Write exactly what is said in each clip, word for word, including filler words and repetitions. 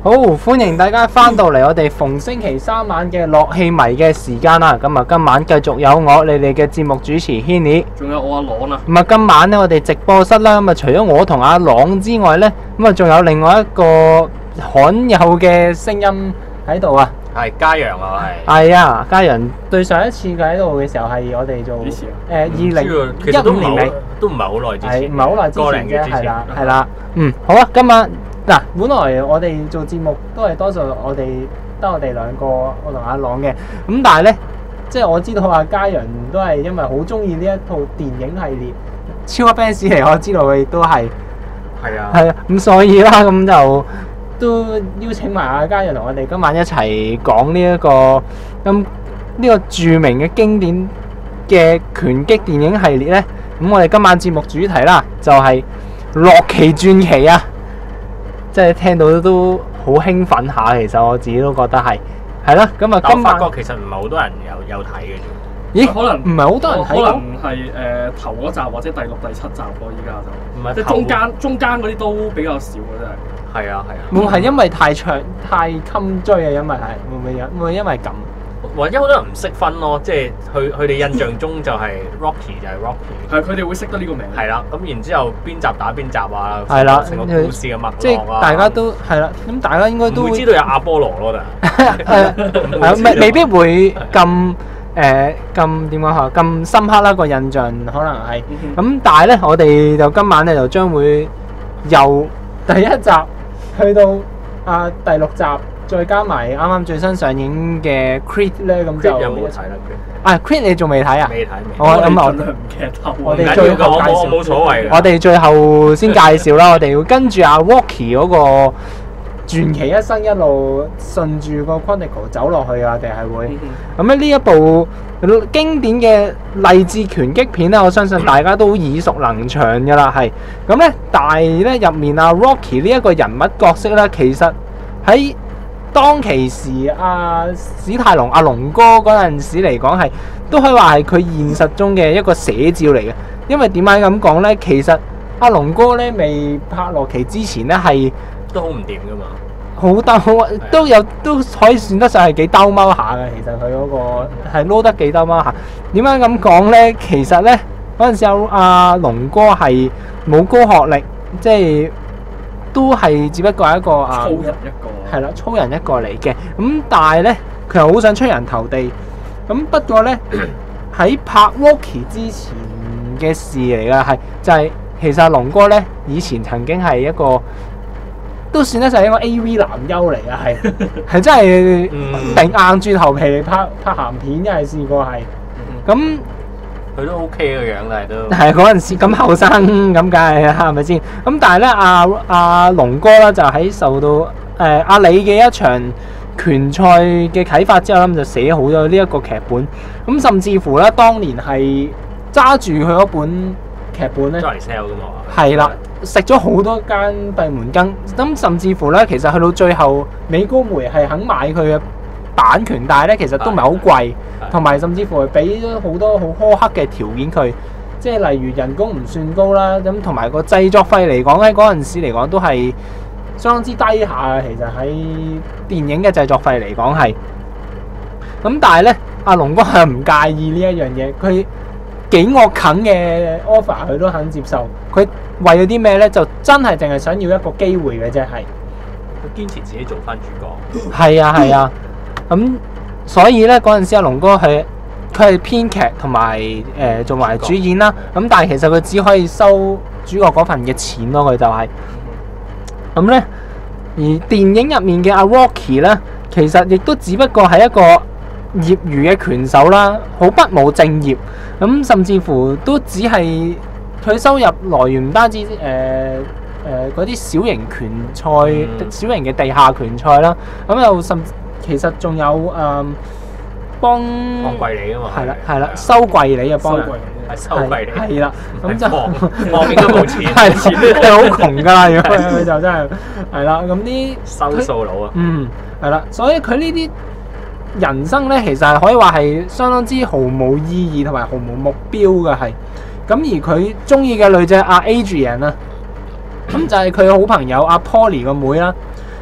好，歡迎大家翻到嚟我哋逢星期三晚嘅樂器迷嘅時間啦。咁啊，今晚繼續有我你哋嘅節目主持 Henny， 仲有我阿朗啊。 咁啊，今晚呢，我哋直播室啦，咁啊除咗我同阿朗之外呢，咁啊仲有另外一個罕有嘅聲音喺度啊。 係嘉陽啊，係。 係啊，嘉陽對上一次佢喺度嘅時候係我哋做誒二零一五年尾， 都唔係好耐之前， 唔係好耐之個零月前啫， 之前係啦，係啦。嗯，好啊，今晚嗱，本來我哋做節目都係多數我哋得我哋兩個，我同阿朗嘅。咁但係咧，即係我知道阿嘉陽都係因為好中意呢一套電影系列，超級 fans 嚟，我知道佢亦都係。 係啊。 係啊，咁所以啦，咁就都邀請埋阿嘉陽同我哋今晚一齊講呢一個咁呢個著名嘅經典嘅拳擊電影系列咧。咁我哋今晚節目主題啦，就係洛奇傳奇啊！即係聽到都好興奮下，其實我自己都覺得係係啦。咁啊， 但我今晚發覺其實唔係好多人有有睇嘅啫。 咦？ 可能唔係好多人睇可到能係誒頭嗰集或者第六、第七集咯，依家就唔係即係中間中間嗰啲都比較少嘅真係。 係啊係啊。 會唔會係因為太長太襟追啊？因為係會唔會因會唔會因為咁？ 或者好多人唔識分咯，即係佢佢哋印象中就係 Rocky 就係 Rocky。 係佢哋會識得呢個名。 係啦，咁然之後邊集打邊集啊， 係啦， 成個故事嘅脈絡啊， 即係大家都係啦。咁大家應該都會知道有阿波羅咯， 但係未未必會咁誒咁點講嚇咁深刻啦個印象，可能係咁。但係咧，我哋就今晚咧就將會由第一集去到啊第六集。再加埋啱啱最新上映嘅 Creed 咧，咁就有冇睇啦 Creed？啊 Creed 你仲未睇啊？ 未睇未。 我咁我盡量唔劇透。 我哋最後介紹冇所謂嘅。 我哋最後先介紹啦，我哋要跟住阿 Rocky 嗰個傳奇一生一路順住個 Chronicle 走落去啊，我哋係會咁咧呢一部經典嘅勵志拳擊片咧，我相信大家都耳熟能詳㗎啦，係咁咧。但係咧入面阿 Rocky 呢一個人物角色咧，其實喺當其時，阿史泰龍阿龍哥嗰陣時嚟講係，都可以話係佢現實中嘅一個寫照嚟嘅。因為點解咁講呢？其實阿龍哥呢未拍洛奇之前呢係都好唔掂噶嘛， 好兜都有都可以算得上係幾兜踎下嘅。其實佢嗰個係撈得幾兜踎下。點解咁講呢？其實呢嗰陣時阿阿龍哥係冇高學歷，即係都係只不過係一個啊。 粗人一個。 係啦，粗人一個嚟嘅，咁但係咧，佢又好想出人頭地，咁不過咧喺拍 Rocky 之前嘅事嚟㗎，係就係、是、其實龍哥咧以前曾經係一個都算得上一個 A V 男優嚟㗎，係係真係頂硬住頭皮嚟拍拍鹹片，真係試過係，咁佢都 OK 嘅樣嚟都。 係嗰陣時咁後生咁，梗係啦，係咪先？咁但係咧，阿阿龍哥咧就喺受到誒阿里嘅一場拳賽嘅啟發之後，咁就寫好咗呢一個劇本。咁甚至乎咧，當年係揸住佢嗰本劇本咧， 揸嚟 sell 㗎嘛。 係啦，食咗好多間閉門羹。咁甚至乎咧，其實去到最後，美高梅係肯買佢嘅版權，但係咧其實都唔係好貴，同埋甚至乎係俾咗好多好苛刻嘅條件佢，即係例如人工唔算高啦，咁同埋個製作費嚟講喺嗰陣時嚟講都係相當之低下嘅。其實喺電影嘅製作費嚟講係，咁但係咧阿龍哥係唔介意呢一樣嘢，佢幾惡啃嘅 offer 佢都肯接受。佢為咗啲咩咧？就真係淨係想要一個機會嘅啫，係佢堅持自己做翻主角。 係啊係啊，咁、嗯、所以咧嗰陣時阿龍哥係佢係編劇同埋誒做埋主演啦。咁但係其實佢只可以收主角嗰份嘅錢咯，佢就係咁咧。而電影入面嘅阿 Rocky 咧，其實亦都只不過係一個業餘嘅拳手啦，好不務正業。咁甚至乎都只係佢收入來源唔單止誒誒嗰啲小型拳賽、嗯、小型嘅地下拳賽啦。咁又甚其實仲有誒、呃、幫幫貴利啊嘛， 係啦係啦，收貴利啊幫人係收貴利係啦，咁就幫應該冇錢， 係錢係好窮㗎啦，如果佢就真係係啦。咁啲收數佬啊， 嗯係啦，所以佢呢啲人生咧，其實係可以話係相當之毫無意義同埋毫無目標嘅，係咁。而佢中意嘅女仔阿 Adrian 啊，咁就係佢好朋友阿 Polly 個妹啦。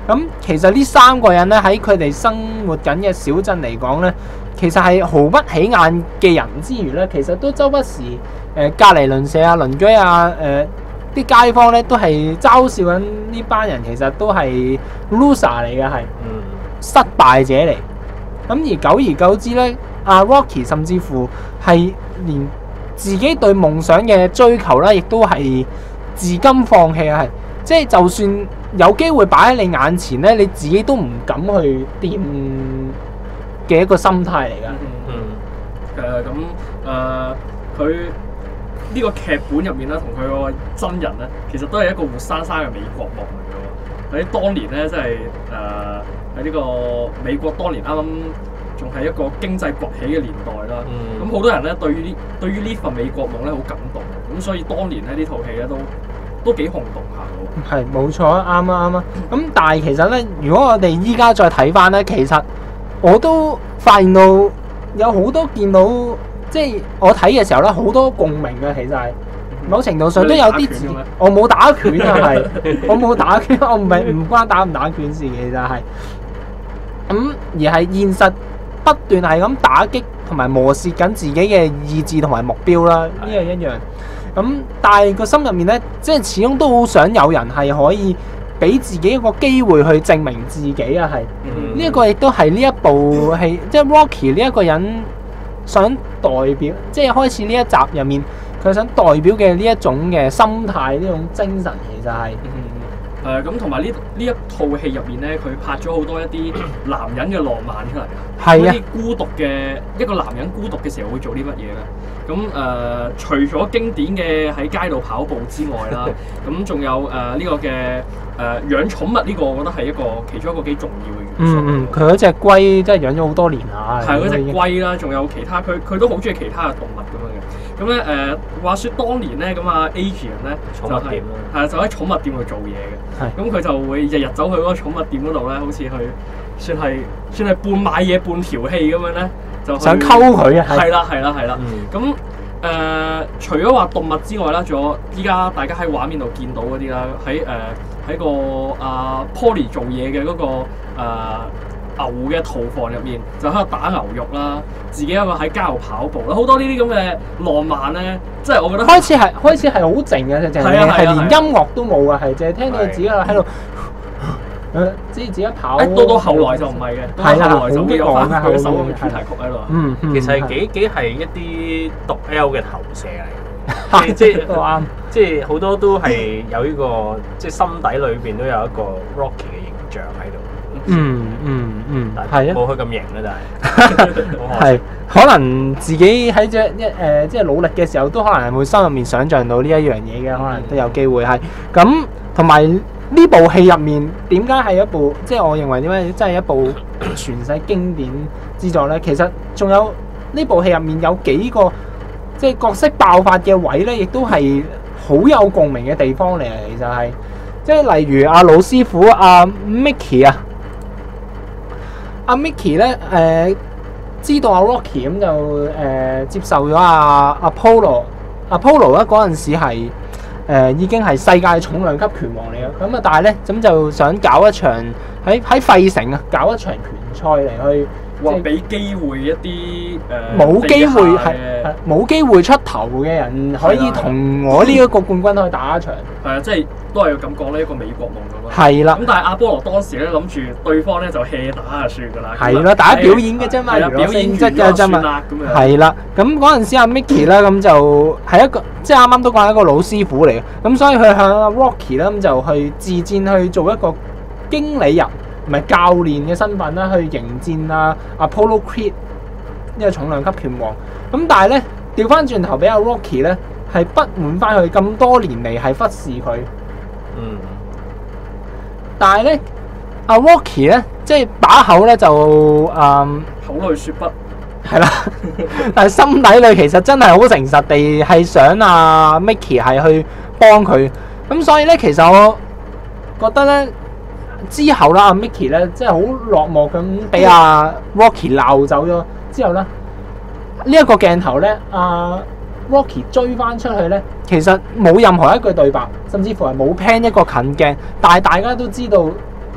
咁其實呢三個人咧喺佢哋生活緊嘅小鎮嚟講咧，其實係毫不起眼嘅人之餘咧，其實都周不時誒、呃、隔離鄰舍啊、鄰居啊、誒、呃、啲街坊咧都係嘲笑緊呢班人，其實都係 loser 嚟嘅，係失敗者嚟。咁而久而久之咧，阿 Rocky 甚至乎係連自己對夢想嘅追求咧，亦都係自甘放棄啊！係即係就算有機會擺喺你眼前咧，你自己都唔敢去掂嘅一個心態嚟㗎。 嗯，誒咁誒，佢呢個劇本入面咧，同佢個真人咧，其實都係一個活生生嘅美國夢嚟嘅喎。喺當年咧，即係誒喺呢個美國當年啱啱仲係一個經濟崛起嘅年代啦。咁好、嗯、多人咧對於呢對於呢份美國夢咧好感動，咁所以當年咧呢套戲咧都都幾轟動下嘅喎。 係冇錯啊，啱啊啱啊。咁但係其實咧，如果我哋依家再睇翻咧，其實我都發現到有好多見到，即係我睇嘅時候咧，好多共鳴嘅。其實係某程度上都有啲字，我冇打拳啊，係我冇打拳，我唔係唔關打唔打拳事，其實係咁而係現實不斷係咁打擊同埋磨蝕緊自己嘅意志同埋目標啦，呢個一樣。咁但係個心入面咧，即係始終都好想有人係可以俾自己一個機會去證明自己啊，係呢一個亦都係呢一部戲，即係 Rocky 呢一個人想代表，即係開始呢一集入面佢想代表嘅呢一種嘅心態，呢種精神其實係。 誒咁同埋呢呢一套戲入面咧，佢拍咗好多一啲男人嘅浪漫出嚟， 係啊， 一啲孤獨嘅一個男人孤獨嘅時候會做啲乜嘢咧？咁誒、呃，除咗經典嘅喺街度跑步之外啦，咁仲有誒呢、呃這個嘅誒、呃、養寵物呢個，我覺得係一個其中一個幾重要嘅元素。 嗯嗯，佢嗰隻龜真係養咗好多年啦。 係嗰隻龜啦，仲有其他，佢佢都好中意其他嘅動物咁樣嘅。咁咧誒，話説當年咧，咁啊 Adrian 咧就係係就喺寵物店度做嘢嘅。咁佢就會日日走去嗰個寵物店嗰度咧，好似去算係算係半買嘢半調戲咁樣咧，就想溝佢啊！ 係啦係啦係啦。咁誒、呃，除咗話動物之外啦，仲有依家大家喺畫面度見到嗰啲啦，喺誒喺個啊 Polly 做嘢嘅嗰個、呃牛嘅屠房入面就喺度打牛肉啦，自己一個喺街度跑步啦，好多呢啲咁嘅浪漫咧，即係我覺得開始係開始係好靜嘅，淨係係連音樂都冇啊，係淨係聽到自己喺度，誒，即係自己跑。誒， 到到後來就唔係嘅，係啊，後來就會有翻佢首嘅主題曲喺度。 嗯， 其實係幾幾係一啲毒 L 嘅投射嚟，即係啱，即係好多都係有呢個，即係心底裏邊都有一個 Rocky 嘅形象喺度。 嗯嗯嗯，係啊， 冇佢咁型啦，但係係可能自己喺只一誒，即係努力嘅時候，都可能係會心入面想像到呢一樣嘢嘅，可能都有機會係咁。同埋呢部戲入面，點解係一部即係我認為點解真係一部傳世經典之作咧？其實仲有呢部戲入面有幾個即係角色爆發嘅位咧，亦都係好有共鳴嘅地方嚟。其實係即係例如阿老師傅阿 Mickey 啊。阿 Mickey 咧，誒、呃、知道阿 Rocky 咁就誒、呃、接受咗阿阿 Apollo，阿 Apollo 咧嗰陣時係誒、呃、已經係世界重量級拳王嚟嘅，咁啊但係咧咁就想搞一場喺喺費城啊搞一場拳賽嚟去。 話俾機會一啲誒冇機會係冇機會出頭嘅人，可以同我呢一個冠軍去打一場。 係啊，即係都係要咁講呢一個美國夢咁咯。 係啦。咁但係阿波羅當時咧諗住對方咧就 hea 打就算㗎啦。 係啦，大家表演嘅啫嘛， 表演質嘅啫嘛。 咁樣。 係啦，咁嗰陣時阿 Mickey 咧咁就係一個即係啱啱都講一個老師傅嚟嘅，咁所以佢向阿 Rocky 咧咁就去自薦去做一個經理人。唔係教練嘅身份啦，去迎戰啊 Apollo Creed 呢個重量級拳王。咁但係咧調翻轉頭俾阿 Rocky 咧係不滿翻佢咁多年嚟係忽視佢。 嗯。 但係咧阿 Rocky 咧即係把口咧就誒、嗯、 口裏說不。 係啦，但係心底裏其實真係好誠實地係想阿 Mickey 係去幫佢。咁所以咧其實我覺得咧。之後啦，阿 Mickey 咧，即係好落寞咁俾阿 Rocky 鬧走咗。之後咧，呢、這、一個鏡頭咧，阿 Rocky 追翻出去咧，其實冇任何一句對白，甚至乎係冇 pan 一個近鏡。但係大家都知道，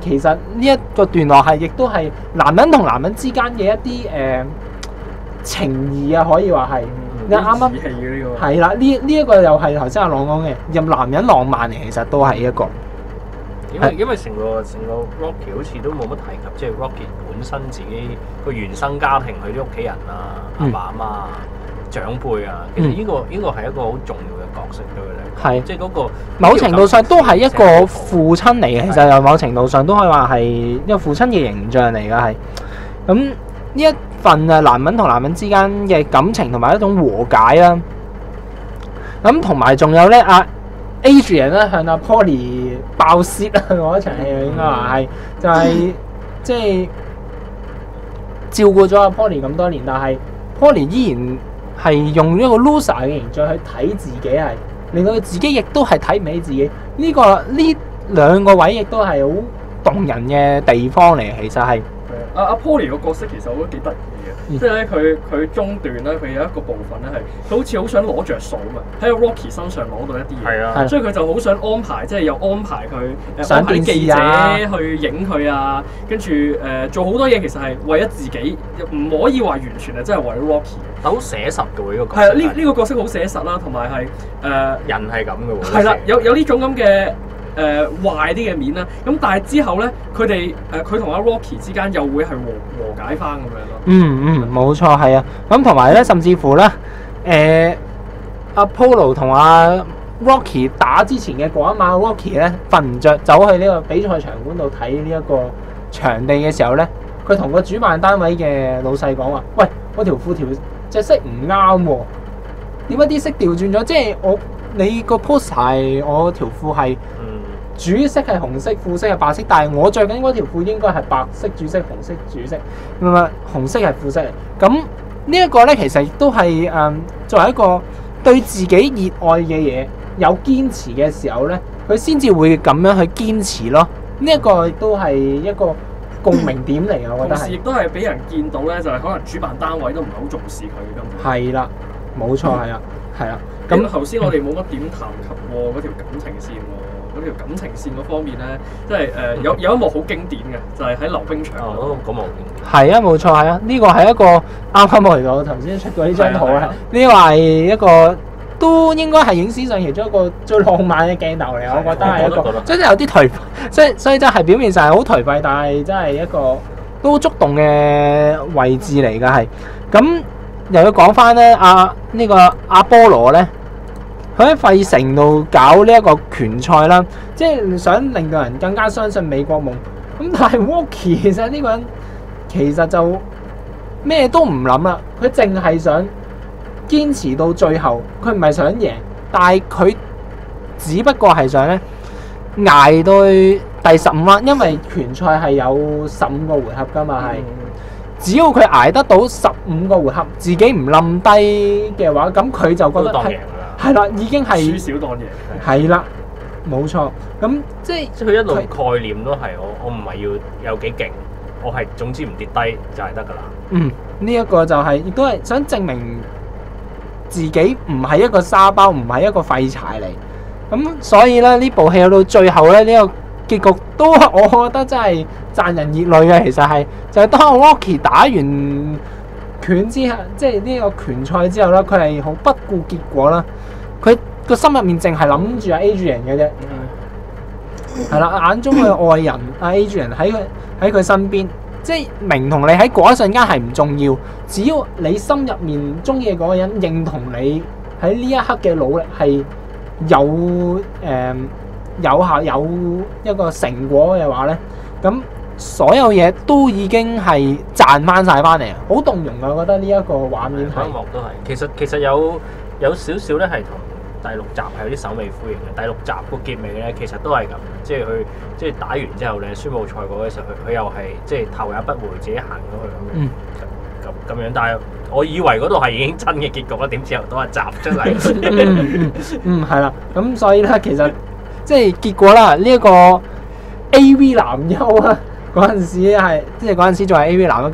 其實呢一個段落係亦都係男人同男人之間嘅一啲誒、呃、情義啊，可以話係。你啱啱係啦，呢呢一個又係頭先阿朗講嘅，任男人浪漫嚟，其實都係一個。 因為因為成個成個 Rocky 好似都冇乜提及，即係 Rocky 本身自己個原生家庭，佢啲屋企人啊、阿爸阿媽啊、長輩啊，其實呢個呢個係一個好重要嘅角色對佢嚟講。係，即係嗰個某程度上都係一個父親嚟嘅，其實有某程度上都可以話係一個父親嘅形象嚟嘅，係。咁呢一份啊，男人同男人之間嘅感情同埋一種和解啦。咁同埋仲有咧，阿 Adrian 咧向阿 Paulie 爆泄啊！嗰一場戲應該話係就係即係照顧咗阿 Paulie 咁多年，但係 Paulie 依然係用一個 loser 嘅形象去睇自己，係令到佢自己亦都係睇唔起自己。呢、這個呢兩個位亦都係好動人嘅地方嚟，其實係。 阿阿 Paulie 個角色其實我都幾得意嘅，嗯、即係咧佢佢中段咧佢有一個部分咧係佢好似好想攞着數啊，喺個 Rocky 身上攞到一啲嘢，係啊，所以佢就好想安排，即係又安排佢誒安排記者去影佢啊，跟住誒、呃、做好多嘢，其實係為咗自己，唔可以話完全係真係為咗 Rocky。 但好寫實嘅喎呢個角色。 係啊，呢呢個角色好寫實啦，同埋係誒人係咁嘅喎。 係啦，有有呢種咁嘅。誒、呃、壞啲嘅面啦，咁但係之後咧，佢哋誒佢同阿 Rocky 之間又會係和和解翻咁樣咯。 嗯嗯，冇錯係啊。咁同埋咧，甚至乎咧，誒、呃、阿 Apollo 同阿 Rocky 打之前嘅嗰一晚 ，Rocky 咧瞓唔着，走去呢個比賽場館度睇呢一個場地嘅時候咧，佢同個主辦單位嘅老細講話：喂，我條褲條隻色唔啱喎，點解啲色調轉咗？即係我你個 post 係我條褲係。主色係紅色，副色係白色，但係我着緊嗰條褲應該係白色主色，紅色主色，唔係紅色係副色嚟。咁呢一個咧，其實亦都係誒作為一個對自己熱愛嘅嘢有堅持嘅時候咧，佢先至會咁樣去堅持咯。呢、這、一個亦都係一個共鳴點嚟嘅，我覺得係。同時亦都係俾人見到咧，就係、是、可能主辦單位都唔係好重視佢咁。 係啦，冇錯，係啊，係啊。 咁頭先我哋冇乜點談及喎嗰條感情線喎。嗰條感情線嗰方面咧，即係誒有有一幕好經典嘅，就係、是、喺溜冰場嗰度嗰幕。 係啊，冇錯係啊，呢個係一個啱啱我嚟到頭先出過呢張圖啦。呢個係一個都應該係影史上其中一個最浪漫嘅鏡頭嚟，我覺得係一個真係有啲頹廢，即係所以真係表面上係好頹廢，但係真係一個都觸動嘅位置嚟㗎係。咁又要講翻咧，阿、啊這個、呢個阿波羅咧。佢喺費城度搞呢一個拳賽啦，即係想令到人更加相信美國夢。咁但係 Rocky 其實呢個人其實就咩都唔諗啦，佢淨係想堅持到最後。佢唔係想贏，但係佢只不過係想咧捱到第十五彎，因為拳賽係有十五個回合㗎嘛，係。只要佢捱得到十五個回合，自己唔冧低嘅話，咁佢就覺得係。係啦，已經係輸少當贏。係啦，冇錯。咁即係即係佢一路概念都係我，我唔係要有幾勁，我係總之唔跌低就係得㗎啦。 嗯，呢、這、一個就係、是、亦都係想證明自己唔係一個沙包，唔係一個廢柴嚟。咁所以咧，呢部戲去到最後咧，呢、這個結局都我覺得真係賺人熱淚嘅。其實係就係、是、當 Rocky 打完拳之後，即係呢個拳賽之後咧，佢係好不顧結果啦。佢個心入面淨係諗住阿 Adrian 嘅啫，係啦、嗯，眼中嘅愛人阿 Adrian 喺佢喺佢身邊，即係明同你喺嗰一瞬間係唔重要，只要你心入面中意嘅嗰個人認同你喺呢一刻嘅努力係有誒、呃、有效有一個成果嘅話咧，咁所有嘢都已經係賺翻晒翻嚟，好動容啊！我覺得呢一個畫面係， 都係其實其實有有少少咧係同第六集係有啲首尾呼應嘅。第六集個結尾咧，其實都係咁，即係佢即係打完之後咧，宣佈賽果嘅時候，佢佢又係即係頭也不回自己行咗去咁樣，咁咁、嗯、樣。但係我以為嗰度係已經真嘅結局啦，點知又多一集出嚟。 嗯嗯，係啦、嗯。咁所以咧，其實即係結果啦，呢、這、一個 A V 男優啊，嗰陣時係即係嗰陣時仲係 A V 男優嘅龍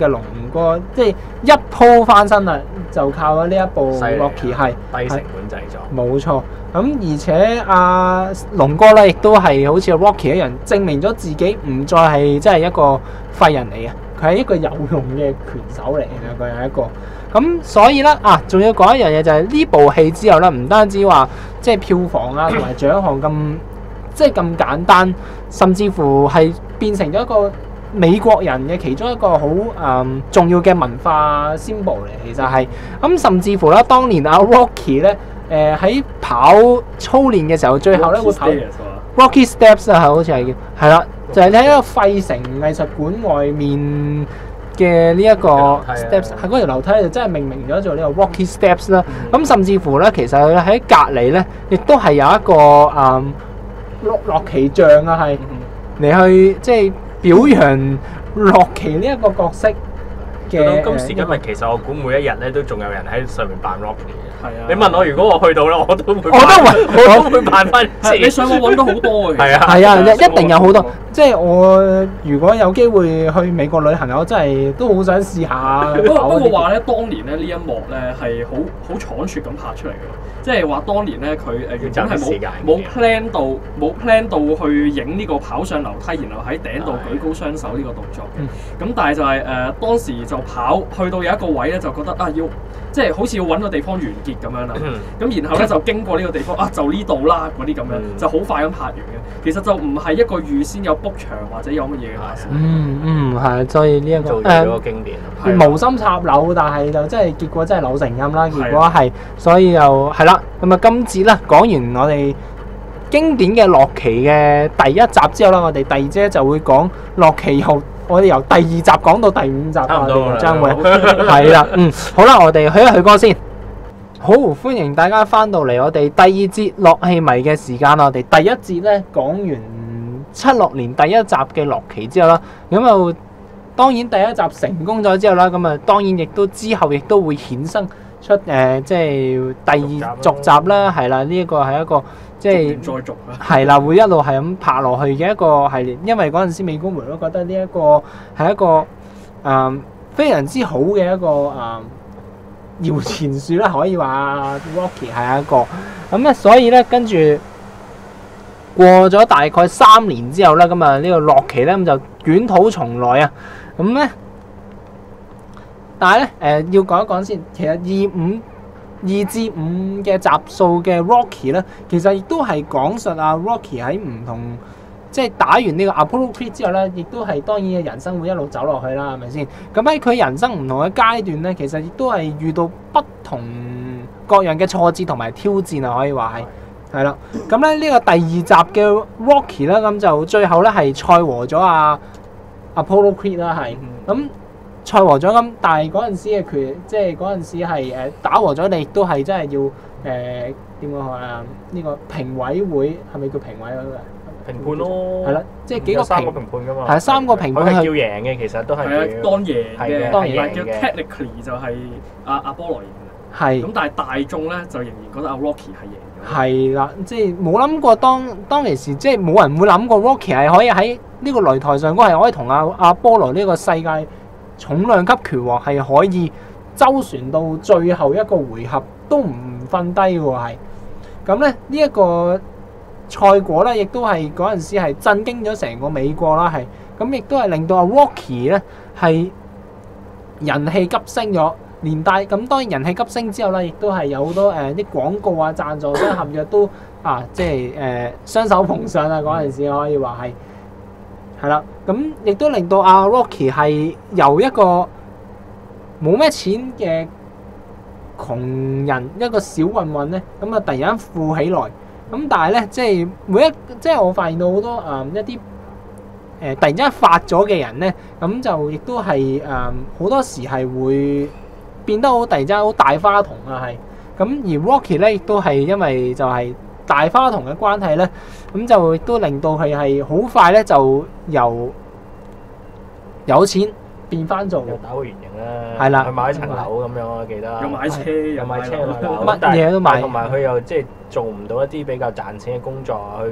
個即係一鋪翻身啦，就靠咗呢一部 Rocky 係低成本製作。 冇錯。咁而且阿龍哥咧，亦都係好似 Rocky 一樣，證明咗自己唔再係即係一個廢人嚟嘅，佢係一個有用嘅拳手嚟嘅，佢係一個。咁所以咧啊，仲要講一樣嘢就係、是、呢部戲之後咧，唔單止話即係票房啊同埋獎項咁即係咁簡單，甚至乎係變成咗一個美國人嘅其中一個好誒、嗯、重要嘅文化 symbol 嚟，其實係咁，甚至乎咧，當年阿 Rocky 咧。誒喺、呃、跑操練嘅時候，最後咧會跑 Rocky Steps 啊，好似係叫係啦，就係喺一個費城藝術館外面嘅呢一個 Steps，喺嗰條樓梯就真係命名咗做呢個 Rocky Steps 啦。咁、嗯、甚至乎咧，其實佢喺隔離咧，亦都係有一個誒洛洛奇像啊，係嚟去即係表揚洛奇呢一個角色。 到今時今日，其實我估每一日咧都仲有人喺上面扮 Rocky 嘅。 係啊！ 你問我，如果我去到咧，我都會， 我都會， 我都會扮翻。 你上網揾到好多嘅。 係啊， 係啊，一定有好多。即係我如果有機會去美國旅行，我真係都好想試下。 不過不過話咧，當年咧呢一幕咧係好好倉促咁拍出嚟嘅。即係話當年咧佢誒原本係冇冇 plan 到冇 plan 到去影呢個跑上樓梯，然後喺頂度舉高雙手呢個動作嘅。咁、嗯、但係就係、是、誒、呃、當時就跑去到有一個位咧，就覺得啊要即係好似要揾個地方完結咁樣啦。咁、嗯、然後咧就經過呢個地方啊，就呢度啦嗰啲咁樣，嗯、就好快咁拍完嘅。其實就唔係一個預先有 book 場或者有乜嘢嘅。 嗯嗯係，所以呢、這、一個做咗個經典。 嗯、無心插柳，但係就真係結果真係柳成蔭啦。結果係，所以又係啦。咁啊，今節啦講完我哋經典嘅洛奇嘅第一集之後啦，我哋第二節就會講洛奇由我哋由第二集講到第五集啊，我哋將會係啦。嗯，好啦，我哋去一去歌先。好，歡迎大家翻到嚟我哋第二節洛戲迷嘅時間啦。我哋第一節咧講完七六年第一集嘅洛奇之後啦，咁就當然第一集成功咗之後啦，咁啊當然亦都之後亦都會衍生出誒、呃、即係第二續集啦，係啦，呢一個係一個即係再續啊， 係啦，會一路係咁拍落去嘅一個系列，因為嗰陣時美高梅都覺得呢一個係一個誒、呃、非常之好嘅一個誒搖錢樹啦，可以話 Rocky 係一個咁咧，所以咧跟住過咗大概三年之後咧，咁啊呢個洛奇咧咁就捲土重來啊，咁咧。但係咧，誒、呃、要講一講先。其實二五二至五嘅集數嘅 Rocky 咧，其實亦都係講述啊 Rocky 喺唔同即係打完呢個 Apollo Creed 之後咧，亦都係當然嘅人生會一路走落去啦，係咪先？咁喺佢人生唔同嘅階段咧，其實亦都係遇到不同各樣嘅挫折同埋挑戰啊，可以話係係啦。咁咧呢個第二集嘅 Rocky 咧，咁就最後咧係賽和咗啊 Apollo Creed 啦，係咁。賽和咗咁，但係嗰陣時嘅權，即係嗰陣時係誒打和咗，你亦都係真係要誒點講啊？呢、這個評委會係咪叫評委嗰個？ 評判咯， 係啦，即係幾個評三個評判㗎嘛， 係三個評判係叫贏嘅，其實都係係啊，當贏嘅， 當贏叫 technically 就係阿阿波羅贏嘅，係咁，但係大眾咧就仍然覺得阿 Rocky 係贏咗。係啦，即係冇諗過當當其時，即係冇人會諗過 Rocky 係可以喺呢個擂台上，嗰係可以同阿阿波羅呢個世界重量級拳王係可以周旋到最後一個回合都唔瞓低喎，係咁咧呢一個賽果咧，亦都係嗰陣時係震驚咗成個美國啦，係咁亦都係令到阿 Rocky 咧係人氣急升咗，連帶咁當然人氣急升之後咧，亦都係有好多誒啲廣告啊、贊助商合約都啊，即係誒雙手捧上啊，嗰陣時可以話係。係啦，咁亦都令到阿 Rocky 係由一個冇咩錢嘅窮人，一個小混混咧，咁啊突然間富起來。咁但係咧，即係每一即係我發現到好多誒、嗯、一啲誒、呃、突然之間發咗嘅人咧，咁就亦都係誒好多時係會變得好突然之間好大花筒啊，係咁而 Rocky 咧亦都係因為就係、是。大花筒嘅關係咧，咁就亦都令到佢係好快咧就由有錢變翻做又打回原形啦， 係啦， 佢買一層樓咁樣我記得， 又買車又買車， 乜嘢都買， 同埋佢又即係做唔到一啲比較賺錢嘅工作，去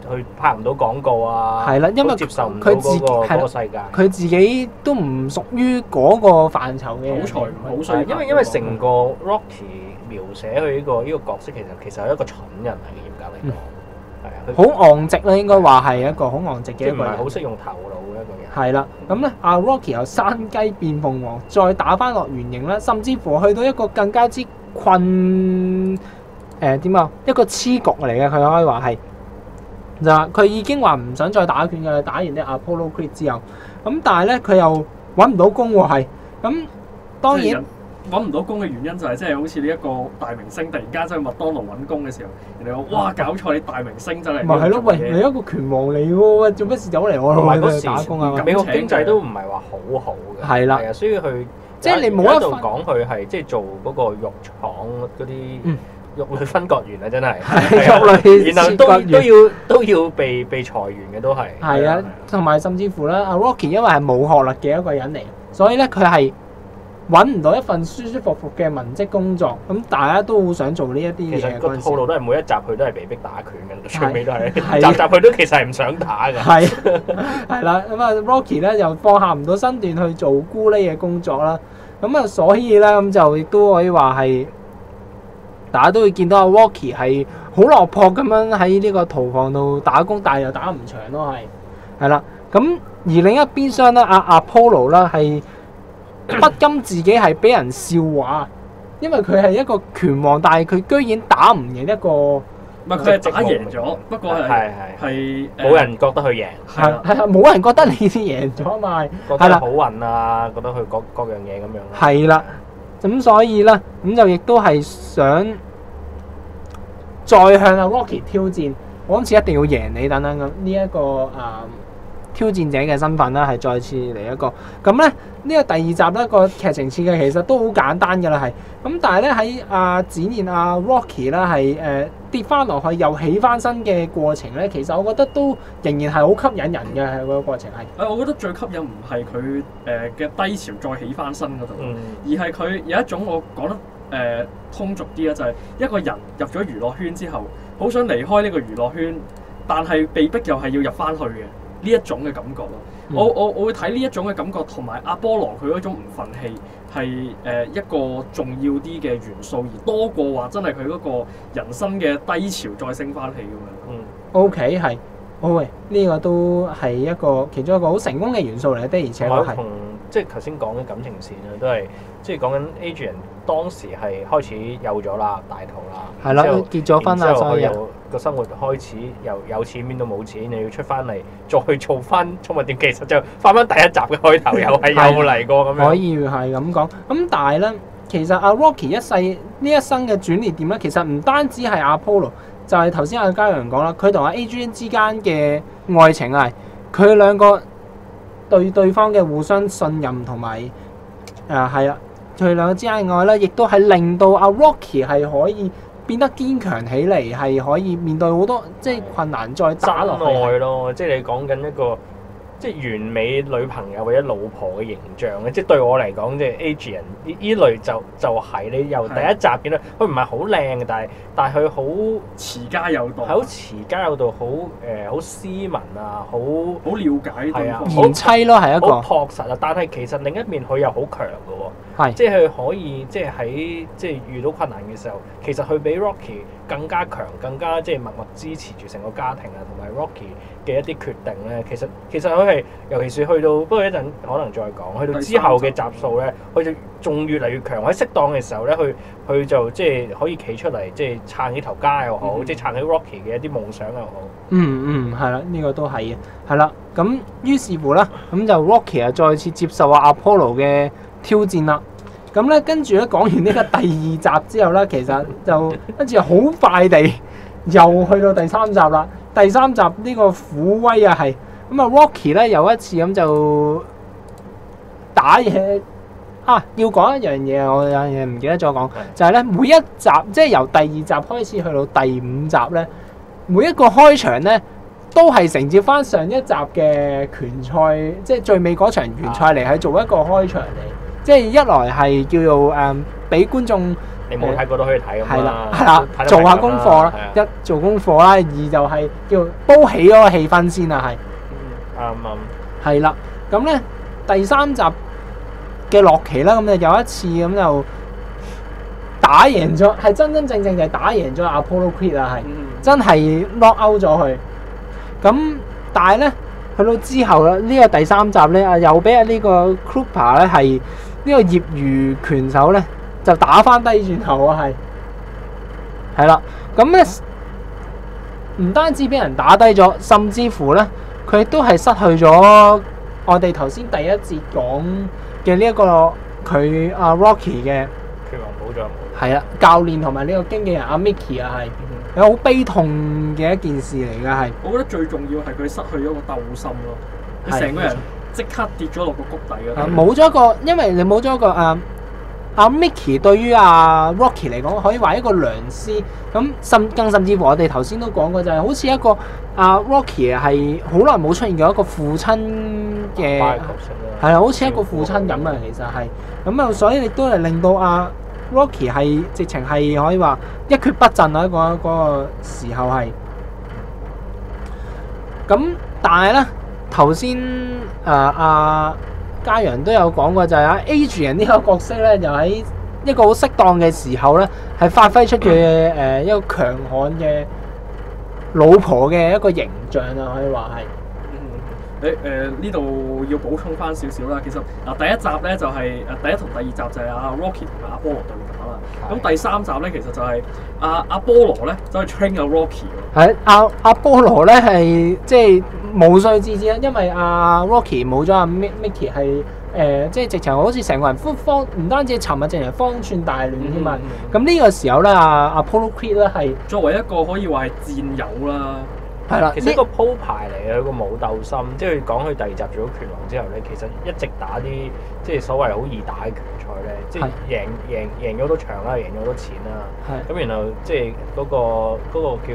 去拍唔到廣告啊， 係啦，因為都接受唔到佢自嗰個係啦嗰個世界。 佢自己都唔屬於嗰個範疇嘅人。 好才唔好係衰， 因為因為成個 Rocky 描寫佢呢個呢個角色，其實其實係一個蠢人嚟嘅，嚴格嚟講，係啊，佢好昂直啦，應該話係一個好昂直即係唔係嘅一個人。 好識用頭腦嘅一個人。 係啦，咁咧阿 Rocky 由山雞變鳳凰，再打翻落原形啦，甚至乎去到一個更加之困誒點啊，一個黐局嚟嘅，佢可以話係就話佢已經話唔想再打拳嘅啦，打完啲 Apollo Creed 之後，咁但係咧佢又揾唔到工喎，係咁當然即係人揾唔到工嘅原因就係即係好似呢一個大明星突然間走去麥當勞揾工嘅時候，人哋話哇搞錯你大明星真係咪係咯，喂你一個拳王嚟喎，喂做乜事走嚟我度同埋嗰打工啊？ 時美國經濟都唔係話好好嘅， 係啦係啊，所以佢即係你冇一份一度講佢係即係做嗰個肉廠嗰啲嗯肉類分割員啊，真係係係啊肉類然後都切割員都要都要被被裁員嘅都係。 係啊，同埋甚至乎咧，阿 Rocky 因為係冇學歷嘅一個人嚟，所以咧佢係揾唔到一份舒舒服服嘅文職工作。咁大家都好想做呢一啲其實嘢嗰陣時。 個套路都係每一集佢都係被逼打拳嘅，最尾都係係集集佢都其實係唔想打嘅。 係係啦，咁啊 Rocky 咧又放下唔到身段去做咕喱嘅工作啦。咁啊，所以咧咁就亦都可以話係大家都會見到阿 Rocky 係好落魄咁樣喺呢個屠房度打工，但係又打唔長咯，係係啦。咁而另一邊廂咧，阿阿 Apollo 啦係不甘自己係俾人笑話，因為佢係一個拳王，但係佢居然打唔贏一個唔係佢係打贏咗，不過係係係係冇人覺得佢贏， 係係啦， 係啊冇人覺得你贏咗啊嘛， 覺係啦得好運啊，覺得佢各各樣嘢咁樣咯。 係啦。咁所以咧，咁就亦都係想再向阿 Rocky 挑戰，我今次一定要贏你等等咁呢一個誒、呃挑戰者嘅身份啦，係再次嚟一個。咁咧呢、這個第二集咧個劇情設計其實都好簡單㗎啦，係咁，但係咧喺啊展現阿 Rocky 啦係誒跌翻落去又起翻身嘅過程咧，其實我覺得都仍然係好吸引人嘅，係嗰個過程係。 誒，我覺得最吸引唔係佢誒嘅低潮再起翻身嗰度， 嗯， 而係佢有一種我講得誒、呃、通俗啲啦，就係、一個人入咗娛樂圈之後，好想離開呢個娛樂圈，但係被逼又係要入翻去嘅。呢一種嘅感覺咯， 嗯我我我會睇呢一種嘅感覺，同埋阿波羅佢嗰種唔憤氣係誒一個重要啲嘅元素，而多過話真係佢嗰個人生嘅低潮再升翻起咁樣。 嗯 O.K. 係，哦喂，呢、這個都係一個其中一個好成功嘅元素嚟嘅，的而且確係。 同即係頭先講嘅感情線咧，都係即係講緊 Adrian 當時係開始有咗啦，大肚啦， 係啦然之後結咗婚啦然之後所以佢又個生活開始由有錢變到冇錢，又要出翻嚟再去做翻寵物店，其實就翻翻第一集嘅開頭，又係又嚟過咁樣。 可以係咁講，咁但係咧，其實阿 Rocky 一世呢一生嘅轉捩點咧，其實唔單止係阿 Apollo，就係頭先阿嘉陽講啦，佢同阿 Adrian 之間嘅愛情係佢兩個對對方嘅互相信任同埋誒係啦，佢哋兩個之間嘅愛咧，亦都係令到阿 Rocky 係可以變得堅強起嚟，係可以面對好多即係困難再打落真去。 愛咯，即係你講緊一個即係完美女朋友或者老婆嘅形象咧，即係對我嚟講，即係 Adrian 呢呢類就就係、你由第一集見到佢唔係好靚嘅，但係但係佢好持家有道， 係好持家有道，好誒好斯文啊，好好了解對係啊方。 賢妻咯，係一個好樸實啊。但係其實另一面佢又好強嘅喎。 係即係佢可以，即係喺即係遇到困難嘅時候，其實佢比 Rocky 更加強，更加即係默默支持住成個家庭啊，同埋 Rocky 嘅一啲決定咧。其實其實佢係，尤其是去到，不過一陣可能再講，去到之後嘅集數咧，佢就仲越嚟越強。喺適當嘅時候咧，佢佢就即係可以企出嚟，即係撐起頭家又好， 嗯即係撐起 Rocky 嘅一啲夢想又好。 嗯嗯，係啦，呢、個都係嘅，係啦。咁於是乎啦，咁就 Rocky 啊再次接受阿 Apollo 嘅挑戰啦。咁咧跟住咧講完呢個第二集之後咧，其實就跟住好快地又去到第三集啦。第三集呢個虎威啊係咁啊 Rocky 咧有一次咁就打嘢啊，要講一樣嘢，我有樣嘢唔記得咗講，就係咧每一集即係由第二集開始去到第五集咧。每一個開場咧，都係承接翻上一集嘅拳賽，即係最尾嗰場拳賽嚟，係做一個開場嚟。即係一來係叫做誒，俾、觀眾你冇睇過都可以睇咁係啦啦， 係啦， 睇得做下明咁啦功課啦， 係啊一做功課啦，二就係叫煲起嗰個氣氛先啊，係。 啱啱。 係啦，咁咧第三集嘅洛奇啦，咁就有一次咁就打贏咗，係真真正正就係打贏咗 Apollo Creed 啊，係嗯真係 knock out 咗佢。咁但係咧去到之後啦，呢、個第三集咧啊，又俾啊呢個 Cooper 咧係呢個業餘拳手咧就打翻低轉頭啊，係係啦，咁咧唔單止俾人打低咗，甚至乎咧。佢都係失去咗我哋頭先第一節講嘅呢一個佢阿 Rocky 嘅拳王寶藏冇。 係啊教練同埋呢個經紀人阿 Mickey 啊，係有好悲痛嘅一件事嚟㗎，係我覺得最重要係佢失去咗個鬥心咯，你係成個人即刻跌咗落個谷底嗰啊度。 冇咗一個，因為你冇咗一個啊阿 Mickey 對於阿 Rocky 嚟講，可以話一個良師。咁甚更甚至乎我哋頭先都講過，就係好似一個阿 Rocky 係好耐冇出現過一個父親嘅。係啊，好似一個父親咁啊，其實係咁啊，所以亦都係令到阿 Rocky 係直情係可以話一蹶不振啊！嗰、嗰個時候係咁，但係咧頭先誒阿嘉陽都有講過，就係阿 Adrian 呢個角色咧，就喺一個好適當嘅時候咧，係發揮出佢嘅誒一個強悍嘅老婆嘅一個形象啊，可以話係。 誒誒呢度要補充翻少少啦，其實嗱第一集咧就係、是、誒第一同第二集就係阿 Rocky 同阿波羅對打啦，咁第三集咧其實就係阿阿波羅咧走去 train 阿 Rocky 喎。 係阿阿波羅咧係即係無須置之啦，因為阿 Rocky 冇咗阿 Mickey 係誒即係直情好似成個人方方唔單止尋日直情方寸大亂添嘛。咁呢、嗯、個時候咧，阿阿 Apollo Creed 咧係作為一個可以話係戰友啦。 係啦， 其實一個鋪排嚟嘅，佢個武鬥心，即係佢講佢第二集做咗拳王之後咧，其實一直打啲即係所謂好易打嘅拳賽咧，即係贏贏贏咗好多場啦，贏咗好多錢啦。係。咁然後即係嗰個嗰個叫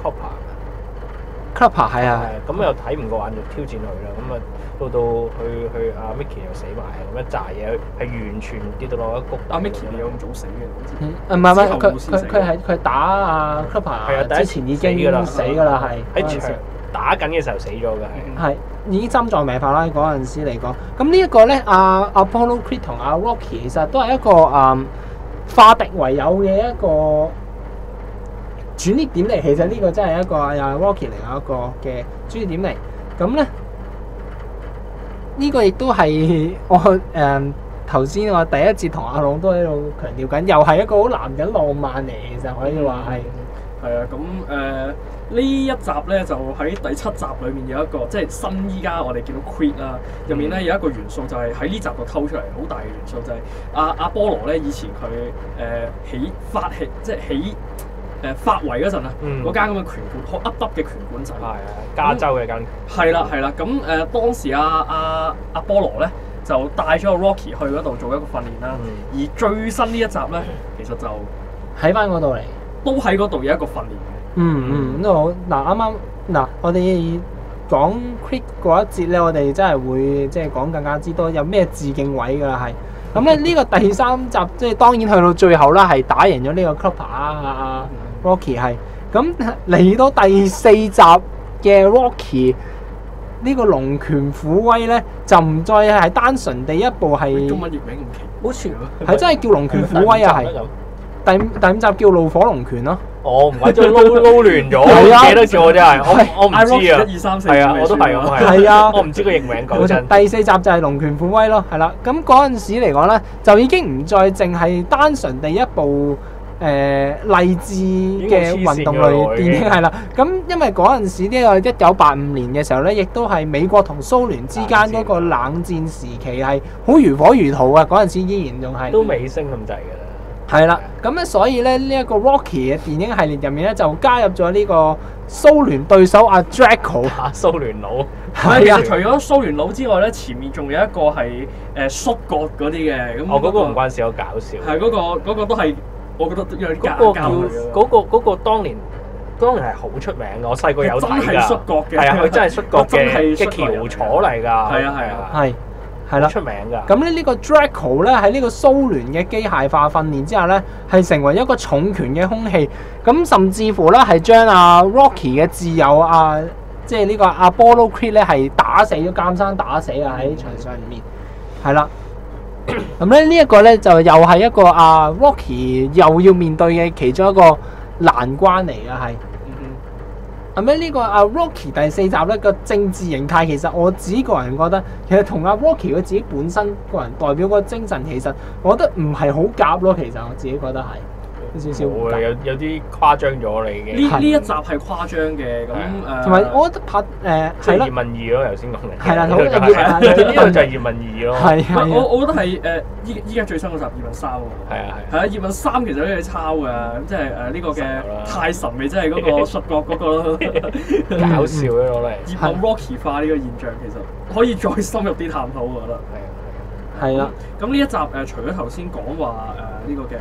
Copper。Copper 係啊。 係。咁又睇唔過眼就挑戰佢啦。咁啊到到去去阿 Mickey 又死埋，咁一紮嘢係完全跌到落一谷。 阿 Mickey 有咁早死嘅？ 嗯，唔係唔係，佢佢佢係佢打阿 Copper 之前已經死㗎啦，係。 喺場打緊嘅時候死咗嘅係。 係已經心臟病發啦，嗰陣時嚟講。咁呢一個咧，阿 Apollo Creed 同阿 Rocky 其實都係一個誒化敵為友嘅一個轉捩點嚟。其實呢個真係一個又係 Rocky 另外一個嘅轉捩點嚟。咁咧。呢個亦都係我誒頭先我第一節同阿朗都喺度強調緊，又係一個好男人浪漫嚟，其實可以話係。 係啊，咁誒呢一集咧就喺第七集裏面有一個即係新依家我哋見到 Creed 啦，入面咧有一個元素就係喺呢集度偷出嚟，好大嘅元素就係阿阿波羅咧以前佢誒、呃、起發起即係起。誒發圍嗰陣啊，嗰間咁嘅拳館，好噏噏嘅拳館仔， 係啊，加州嘅間。 係啦係啦，咁誒、呃、當時阿阿阿波羅咧就帶咗個 Rocky 去嗰度做一個訓練啦，嗯、而最新呢一集咧，其實就喺翻嗰度嚟， 都喺嗰度有一個訓練嘅。 嗯嗯，都好。嗱啱啱嗱，我哋講 Creed 嗰一節咧，我哋真係會即係講更加之多有咩致敬位㗎啦，係。咁咧呢個第三集即係當然去到最後啦，係打贏咗呢個 Cooper 啊。Rocky 係咁嚟到第四集嘅 Rocky 呢個龍拳虎威咧，就唔再係單純地一部係中文譯名咁奇， 好似係真係叫龍拳虎威啊！係第第五集叫怒火龍拳咯。 我唔係真係撈撈亂咗，記得住我真係，我我唔知啊。 一二三四， 係啊，我都係，我係。 係啊， 我唔知個譯名講真。 第四集就係龍拳虎威咯，係啦。咁嗰陣時嚟講咧，就已經唔再淨係單純地一部。誒勵志嘅運動類電影係啦，咁因為嗰陣時呢個一九八五年嘅時候咧，亦都係美國同蘇聯之間嗰個冷戰時期係好如火如荼啊！嗰陣時依然仲係都尾聲咁滯㗎啦。 係啦，咁咧所以咧呢一個 Rocky 嘅電影系列入面咧就加入咗呢個蘇聯對手阿 Draco 打蘇聯佬。 係啊，除咗蘇聯佬之外咧，前面仲有一個係誒摔角嗰啲嘅。咁哦，嗰個唔關事，好搞笑。 係嗰個嗰個都係。我覺得都有啲假嗰個叫嗰個嗰個當年當年係好出名嘅，我細個有睇㗎。 真係摔角嘅， 係啊，佢真係摔角嘅嘅嘅翹楚嚟㗎。 係啊係啊， 係係啦， 出名㗎。 咁咧呢個 Draco 咧喺呢個蘇聯嘅機械化訓練之下咧，係成為一個重拳嘅兇器。咁甚至乎咧係將阿 Rocky 嘅摯友啊，即係呢個阿 Apollo Creed 咧係打死咗，監生打死啊喺場上面。係啦，咁咧呢一個咧就又係一個阿 Rocky 又要面對嘅其中一個難關嚟嘅係。咁咧呢個阿 Rocky 第四集咧個政治形態，其實我自己個人覺得，其實同阿 Rocky 佢自己本身個人代表個精神，其實我覺得唔係好夾咯。其實我自己覺得係有少少唔夾， 有有啲誇張咗你嘅。 呢呢一集係誇張嘅，咁誒。 同埋我覺得拍誒係啦， 葉問二咯，頭先講嘅。 係啦，好呢度就係葉問二咯。 係係。 我我覺得係誒依依家最新嗰集葉問三喎。 係啊係。 係啊，葉問三其實都有啲抄㗎，咁即係誒呢個嘅太神咪即係嗰個摔角嗰個咯。 搞笑嘅攞嚟。 葉問 Rocky 化呢個現象其實可以再深入啲探討，我覺得。 係啊係啦。 咁呢一集誒，除咗頭先講話誒呢個嘅。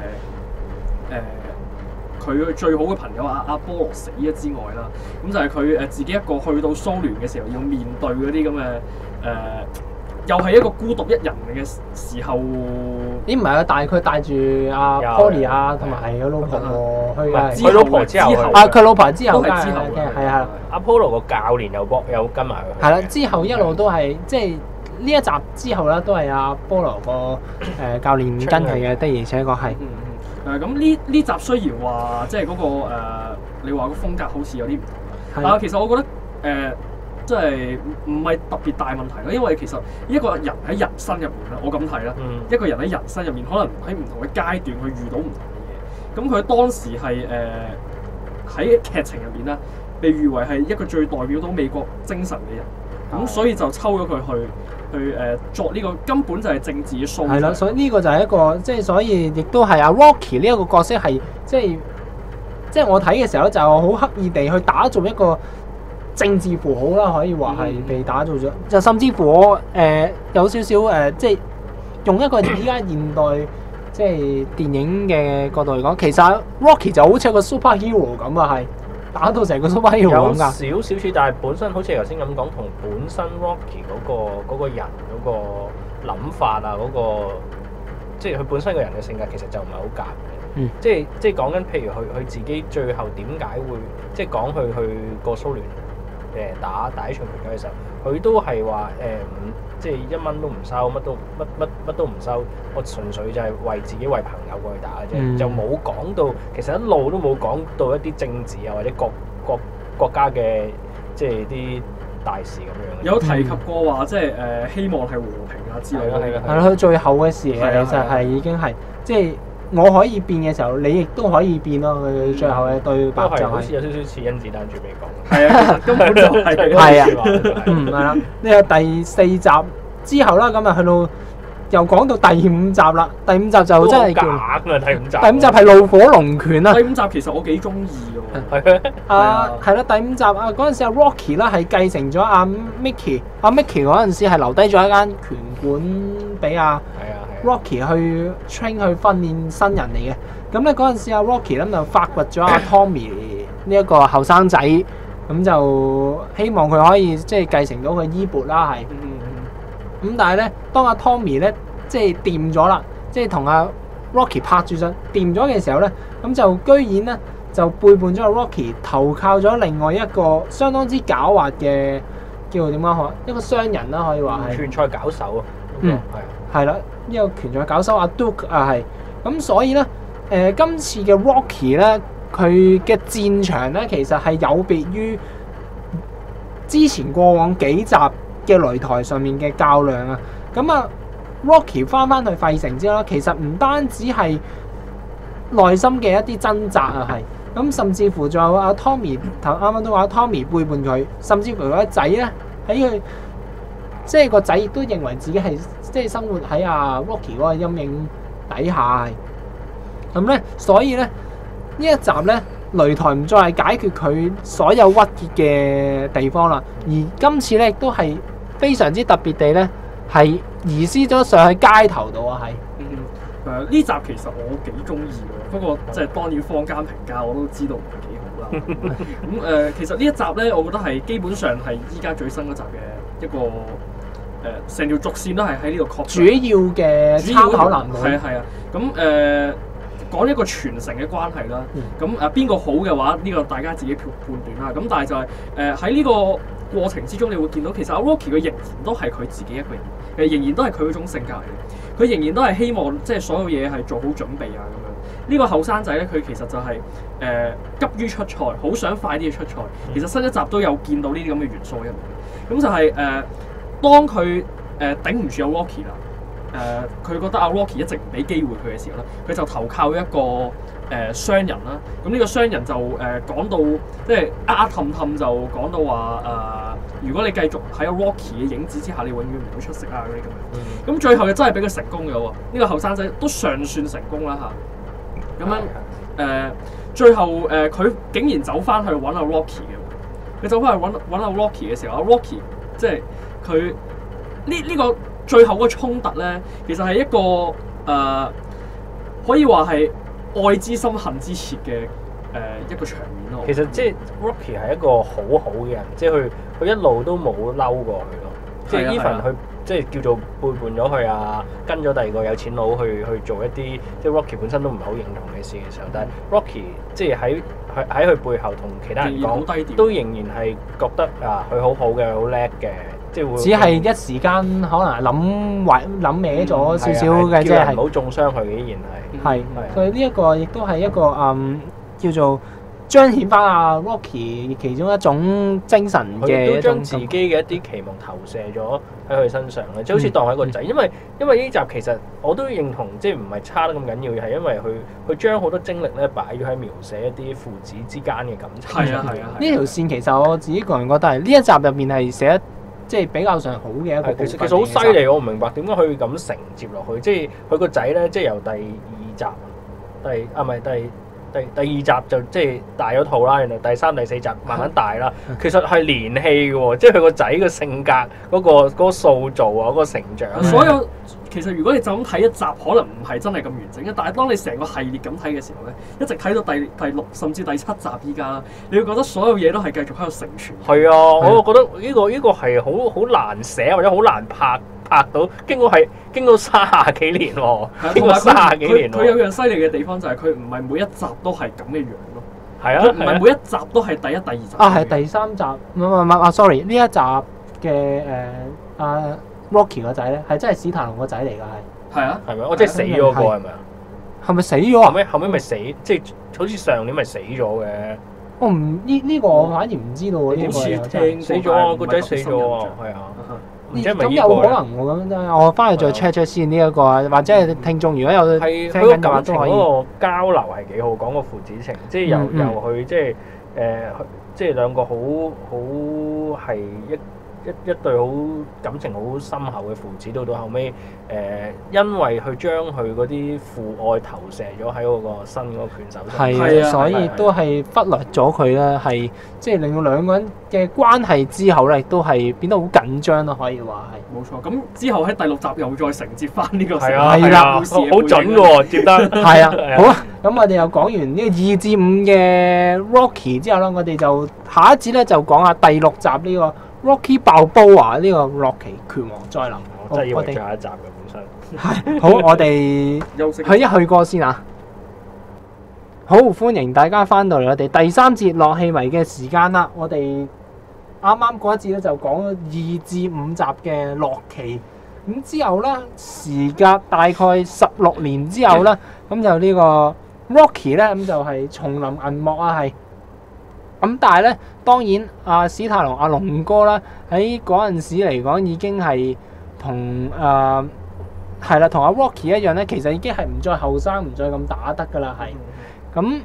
誒佢、呃、最好嘅朋友阿阿波羅死咗之外啦，咁就係佢誒自己一個去到蘇聯嘅時候要面對嗰啲咁嘅誒，又係一個孤獨一人嘅時候。 咦唔係啊，但係佢帶住阿 Polly 啊同埋佢老婆去嘅， 佢老婆之後啊佢老婆之後都係之後嘅，係啊。 阿 Apollo 個教練又幫有跟埋佢。 係啦，之後一路都係即係呢一集之後咧，都係阿波羅個誒教練跟佢嘅，的而且確係。 誒咁呢呢集雖然話即係嗰個誒、呃，你話個風格好似有啲唔同，但係其實我覺得誒、呃，即係唔係特別大問題咯，因為其實一個人喺人生入面咧，我咁睇啦，嗯、一個人喺人生入面可能喺唔同嘅階段去遇到唔同嘅嘢，咁佢當時係誒喺劇情入面咧，被譽為係一個最代表到美國精神嘅人，咁、嗯、所以就抽咗佢去。去誒作呢個根本就係政治嘅 show。係啦， 所以呢個就係一個即係，所以亦都係阿 Rocky 呢一個角色係即係即係我睇嘅時候就好刻意地去打造一個政治符號啦，可以話係被打造咗。就、嗯、甚至乎我誒、呃、有少少誒、呃，即係用一個而家現代即係電影嘅角度嚟講，其實 Rocky 就好似一個 superhero 咁啊，係。打到成個 superhero 咁㗎， 有少少似，但係本身好似頭先咁講，同本身 Rocky 嗰、嗰個嗰個人嗰個諗法啊，嗰、嗰個即係佢本身個人嘅性格，其實就唔係好夾嘅。嗯，即係即係講緊，譬如佢佢自己最後點解會即係講佢去過蘇聯誒打打一場拳賽嘅時候，佢都係話誒唔即係一蚊都唔收，乜都乜乜乜都唔收，我純粹就係為自己為朋友過去打嘅啫，嗯、就冇講到其實一路都冇講到一啲政治啊或者國國國家嘅即係啲大事咁樣。 有提及過話即係誒希望係和平啊之類嘅。係啦係啦，佢最後嘅事其實係已經係即係。我可以變嘅時候，你亦都可以變咯。佢最後嘅對白就係、 好似有少少似甄子丹準備講。 係啊，根本就係。 係啊，嗯，係啦。呢個第四集之後啦，咁啊去到又講到第五集啦。第五集就真係叫假啊！第五集。 第五集係怒火龍拳啊！ 第五集其實我幾中意嘅喎。 係啊，係啦，第五集啊，嗰陣時阿 Rocky 啦係繼承咗阿 Mickey，阿 Mickey 嗰陣時係留低咗一間拳館俾阿 Rocky 去 train 去訓練新人嚟嘅。咁咧嗰陣時阿 Rocky 咧就發掘咗阿 Tommy 呢一個後生仔，咁就希望佢可以即係繼承到佢衣缽啦，係。咁但係咧，當阿 Tommy 咧即係掂咗啦，即係同阿 Rocky 拍住上掂咗嘅時候咧，咁就居然咧就背叛咗阿 Rocky，投靠咗另外一個相當之狡猾嘅叫做點講好，一個商人啦，可以話係。 拳賽搞手啊！ 嗯，係係啦，呢個拳賽搞手阿 Duke 啊係。咁所以咧，誒、呃、今次嘅 Rocky 咧，佢嘅戰場咧其實係有別於之前過往幾集嘅擂台上面嘅較量啊。咁啊 Rocky 翻翻去費城之後咧，其實唔單止係內心嘅一啲掙扎啊，係咁，甚至乎仲有阿 Tommy 頭啱啱都話 Tommy 背叛佢，甚至乎佢個仔咧喺佢即係個仔亦都認為自己係即係生活喺阿 Rocky 嗰個陰影底下，咁咧，所以咧呢一集咧擂台唔再係解決佢所有鬱結嘅地方啦，而今次咧亦都係非常之特別地咧係移師咗上去街頭度啊，係。 誒呢集其實我幾中意嘅，不過即係當然坊間評價我都知道唔係幾好啦。咁誒、呃，其實呢一集咧，我覺得係基本上係依家最新嗰集嘅一個誒成條軸線都係喺呢度確主要嘅參考男女係啊係啊，咁誒、呃、講一個傳承嘅關係啦。咁誒邊個好嘅話，呢、這個大家自己判判斷啦。咁但係就係誒喺呢個過程之中，你會見到其實阿 Rocky 佢仍然都係佢自己一個人，誒仍然都係佢嗰種性格嚟嘅。佢仍然都係希望即係所有嘢係做好準備啊咁樣。呢、這個後生仔咧，佢其實就係、是、誒、呃、急於出賽，好想快啲嘅出賽。其實新一集都有見到呢啲咁嘅元素喺入面。咁就係、是、誒、呃、當佢誒、呃、頂唔住阿 Rocky 啦。誒，佢、呃、覺得阿 Rocky 一直唔俾機會佢嘅時候咧，佢就投靠一個誒、呃、商人啦。咁呢個商人就誒、呃、講到，即係呃呃氹氹就講到話誒、呃，如果你繼續喺阿 Rocky 嘅影子之下，你永遠唔會出色啊嗰啲咁樣。咁、嗯、最後又真係俾佢成功嘅喎，呢、這個後生仔都尚算成功啦嚇。咁樣誒、呃，最後誒佢、呃、竟然走翻去揾阿 Rocky 嘅，佢走翻去揾揾阿 Rocky 嘅時候，阿 Rocky 即係佢呢呢個。最後嗰個衝突咧，其實係一個誒、呃，可以話係愛之深恨之切嘅誒、呃、一個場面咯。 其實即係 Rocky 係一個好好嘅人，即係佢佢一路都冇嬲過佢咯。即係 even 佢即係叫做背叛咗佢啊，跟咗第二個有錢佬去去做一啲即係 Rocky 本身都唔係好認同嘅事嘅時候，但係 Rocky 即係喺喺喺佢背後同其他人講，都仍然係覺得啊佢好好嘅，好叻嘅。即係會只係一時間可能諗壞諗歪咗少少嘅，即係唔好中傷佢嘅，依然係係，所以呢一個亦都係一個嗯叫做彰顯翻阿 Rocky 其中一種精神嘅一種。 將自己嘅一啲期望投射咗喺佢身上咧，即係好似當係一個仔，因為因為呢集其實我都認同，即係唔係差得咁緊要，係因為佢佢將好多精力咧擺咗喺描寫一啲父子之間嘅感情。 係啊係啊， 呢條線其實我自己個人覺得係呢一集入邊係寫得即係比較上好嘅一個部分。 其實其實好犀利，我唔明白點解佢咁承接落去。即係佢個仔咧，即係由第二集、第啊唔係第第第二集就即係大咗肚啦，然後第三、第四集慢慢大啦。其實係連戲嘅喎，即係佢個仔嘅性格嗰、嗰個嗰、嗰個塑造啊，嗰、嗰個成長。 所有其實如果你就咁睇一集，可能唔係真係咁完整嘅。但係當你成個系列咁睇嘅時候咧，一直睇到第第六甚至第七集依家，你會覺得所有嘢都係繼續喺度成全。 係啊，我覺得呢、呢個呢、呢個係好好難寫或者好難拍拍到。經過係經過卅幾年喎，經過卅幾年。 佢有樣犀利嘅地方就係佢唔係每一集都係咁嘅樣咯。 係啊， 唔係每一集都係第一、第二集。 啊，係第三集，唔唔唔啊 ，sorry， 呢一集嘅誒啊。Rocky 個仔咧係真係史泰龍個仔嚟㗎，係係啊， 係咪？我即係死咗個係咪啊？ 係咪死咗啊？ 後尾後尾咪死，即係好似上年咪死咗嘅。 我唔呢呢個我反而唔知道喎，呢個好似聽死咗啊！個仔死咗啊！係啊， 咁有可能喎，咁真係我翻去再 check check 先呢一個，或者係聽眾如果有聽緊嘅話都可以。 嗰個交流係幾好，講個父子情，即係由由去即係誒，即係兩個好好係一。一一對好感情好深厚嘅父子，到到後尾誒、呃，因為佢將佢嗰啲父愛投射咗喺嗰個新嗰個拳手上， 係啊，所以都係忽略咗佢啦，係即係令到兩個人嘅關係之後咧，都係變得好緊張咯，可以話係。 冇錯，咁之後喺第六集又再承接翻呢個係啊係啊，好準喎，接得係啊，好啊，咁我哋又講完呢個二至五嘅 Rocky 之後咧，我哋就下一節咧就講下第六集呢、這個。Rocky 爆煲啊！呢、這個 Rocky 拳王再臨， 我真係以為最後一集嘅本身。 係好，我哋去一去過先啊！好，歡迎大家翻到嚟我哋第三節樂器迷嘅時間啦！我哋啱啱嗰一節咧就講咗二至五集嘅洛奇，咁之後咧時隔大概十六年之後咧，咁就呢個 Rocky 咧咁就係重臨銀幕啊，係。咁但係咧，當然阿史泰龍阿龍哥啦，喺嗰陣時嚟講已經係同誒係啦，同阿 Rocky 一樣咧，其實已經係唔再後生，唔再咁打得噶啦，係咁。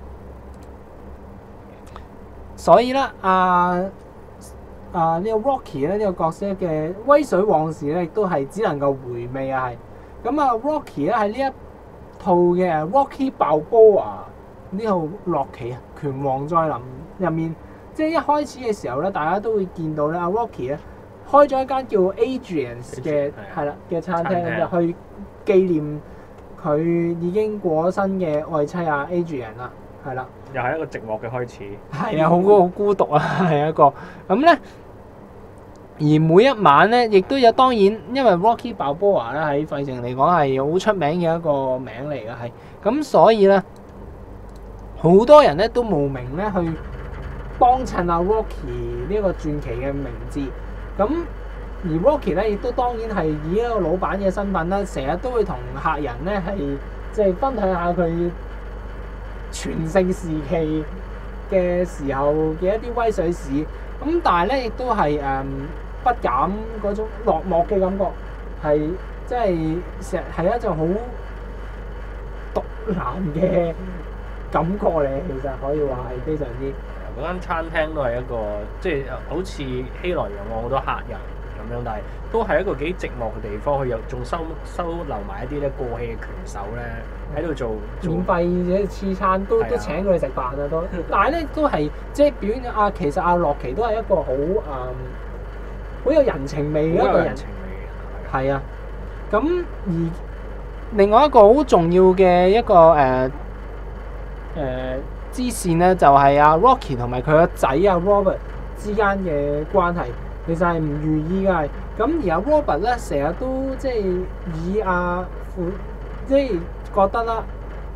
所以咧，阿阿呢個 Rocky 咧呢個角色嘅威水往事咧，亦都係只能夠回味啊，係咁啊。Rocky 咧喺呢一套嘅 Rocky 爆煲啊，呢套洛奇啊，拳王再臨。入面即係一開始嘅時候咧，大家都會見到咧，阿 Rocky 咧開咗一間叫 Adrian's 嘅係啦嘅餐廳，咁就去紀念佢已經過咗身嘅愛妻阿 Adrian 啦，係啦， 又係一個寂寞嘅開始。 係啊，好好孤獨啊，係一個咁咧。 而每一晚咧，亦都有當然，因為 Rocky Balboa 咧喺費城嚟講係好出名嘅一個名嚟嘅，係咁，所以咧好多人咧都慕名咧去幫襯阿 Rocky 呢個傳奇嘅名字。咁而 Rocky 咧亦都當然係以一個老闆嘅身份咧，成日都會同客人咧係即係分享下佢全盛時期嘅時候嘅一啲威水史。咁但係咧亦都係誒。嗯不減嗰種落寞嘅感覺，係即係成日係一種好獨男嘅感覺嚟，其實可以話係非常之。 嗰間餐廳都係一個即係好似熙來攘往好多客人咁樣，但係都係一個幾寂寞嘅地方。佢又仲收收留埋一啲咧過氣嘅拳手咧喺度做免費嘅黐餐，都都請佢哋食飯啊都。但係咧都係即係表演啊，其實阿洛奇都係一個好誒。嗯好有人情味嘅一個人，係啊。咁而另外一個好重要嘅一個誒誒、呃呃、支線咧，就係、是、阿 Rocky 同埋佢個仔阿 Robert 之間嘅關係，其實係唔如意嘅。咁而阿 Robert 咧，成日都即係以阿父，即係覺得啦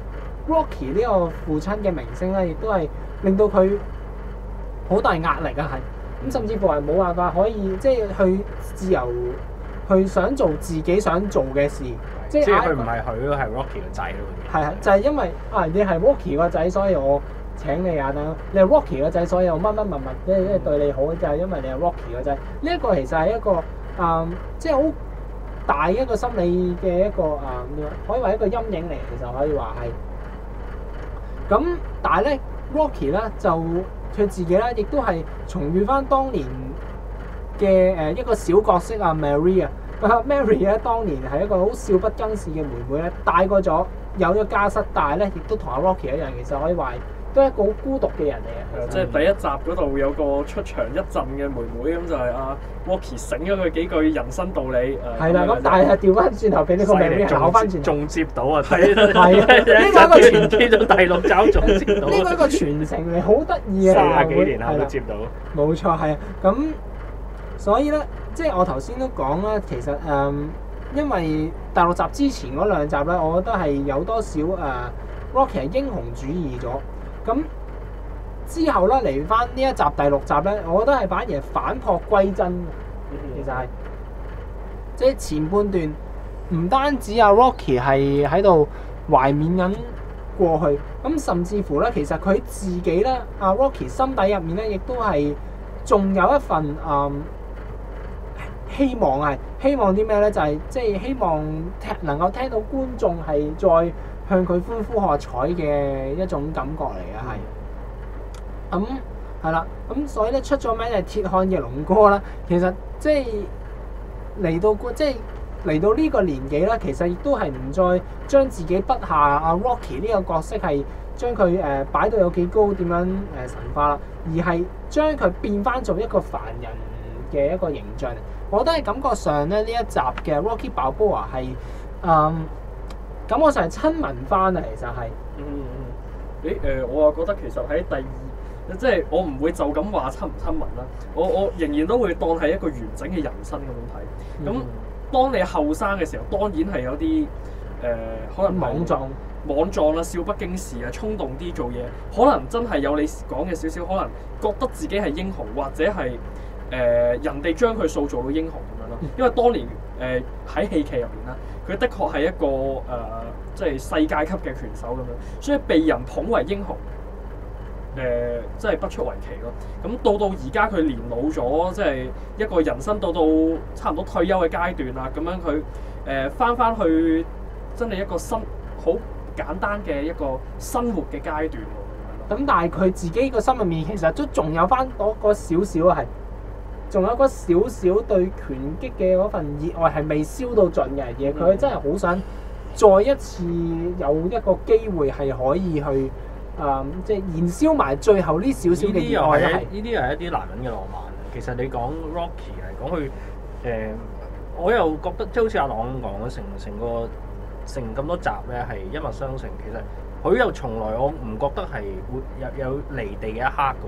，Rocky 呢個父親嘅名聲咧，亦都係令到佢好大壓力啊，係。咁甚至乎係冇辦法可以即係去自由去想做自己想做嘅事， 即係佢唔係佢咯，係 Rocky 個仔咯。係啊，就係、是、因為啊，你係 Rocky 個仔，所以我請你啊等。你係 Rocky 個仔，所以我乜乜物物即係即係對你好，就係、是、因為你係 Rocky 個仔。呢、這、一個其實係一個啊、嗯，即係好大一個心理嘅一個啊、嗯，可以話一個陰影嚟。其實可以話係。咁但係咧 ，Rocky 咧就。佢自己咧，亦都係重遇翻當年嘅誒一個小角色啊 ，Mary 啊，Mary 咧當年係一個好少不更事嘅妹妹咧，大個咗有咗家室，但係咧亦都同阿 Rocky 一樣，其實可以話都係一個好孤獨嘅人嚟嘅。 即係第一集嗰度有個出場一陣嘅妹妹，咁就係阿 Rocky 醒咗佢幾句人生道理。 係啦，咁但係調翻轉頭俾呢個 Mary 考翻轉， 仲接到啊！係啊，呢個一個傳接到第六集仲接到。 呢個一個傳承嚟，好得意啊！ 卅幾年後都接到。 冇錯，係啊。咁所以咧，即係我頭先都講啦，其實誒、嗯，因為第六集之前嗰兩集咧，我覺得係有多少誒、呃、Rocky 係英雄主義咗。咁之後咧嚟翻呢一集第六集咧，我覺得係反而反璞歸真。其實係即係前半段唔單止阿 Rocky 係喺度懷緬緊過去，咁甚至乎咧，其實佢自己咧，阿 Rocky 心底入面咧，亦都係仲有一份誒、嗯、希望係希望啲咩咧？就係即係希望聽能夠聽到觀眾係再向佢歡呼喝彩嘅一種感覺嚟嘅，係咁係啦。咁所以咧出咗名係鐵漢嘅龍哥啦。其實即係嚟到即係嚟到呢個年紀咧，其實亦都係唔再將自己筆下阿 Rocky 呢個角色係將佢誒擺到有幾高點樣誒神化啦，而係將佢變翻做一個凡人嘅一個形象。我覺得喺感覺上咧，呢一集嘅 Rocky Balboa 係誒。咁我就係親民翻啊，其實係。 嗯嗯。誒、呃、我啊覺得其實喺第二，即係我唔會就咁話親唔親民啦。我我仍然都會當係一個完整嘅人生咁樣睇。咁、嗯、當你後生嘅時候，當然係有啲誒、呃、可能莽撞、 莽撞啦、少不經事啊、衝動啲做嘢，可能真係有你講嘅少少，可能覺得自己係英雄，或者係誒、呃、人哋將佢塑造到英雄咁樣咯。因為當年誒喺、呃、戲劇入面啦。佢的確係一個誒、呃，即係世界級嘅拳手咁樣，所以被人捧為英雄，誒、呃，真係不出為奇咯。咁到到而家佢年老咗，即係一個人生到到差唔多退休嘅階段啦，咁樣佢誒返返去真係一個新好簡單嘅一個生活嘅階段喎。 咁但係佢自己個心入面其實都仲有返嗰個少少係。仲有嗰少少對拳擊嘅嗰份熱愛係未燒到盡嘅嘢，佢真係好想再一次有一個機會係可以去誒、嗯，即係燃燒埋最後呢少少嘅熱愛咧。 呢啲又係一啲男人嘅浪漫。其實你講 Rocky 嚟講，佢誒、呃，我又覺得即係好似阿朗咁講，成成個成咁多集咧係一脈相承。其實佢又從來我唔覺得係會有有離地嘅一刻嘅喎。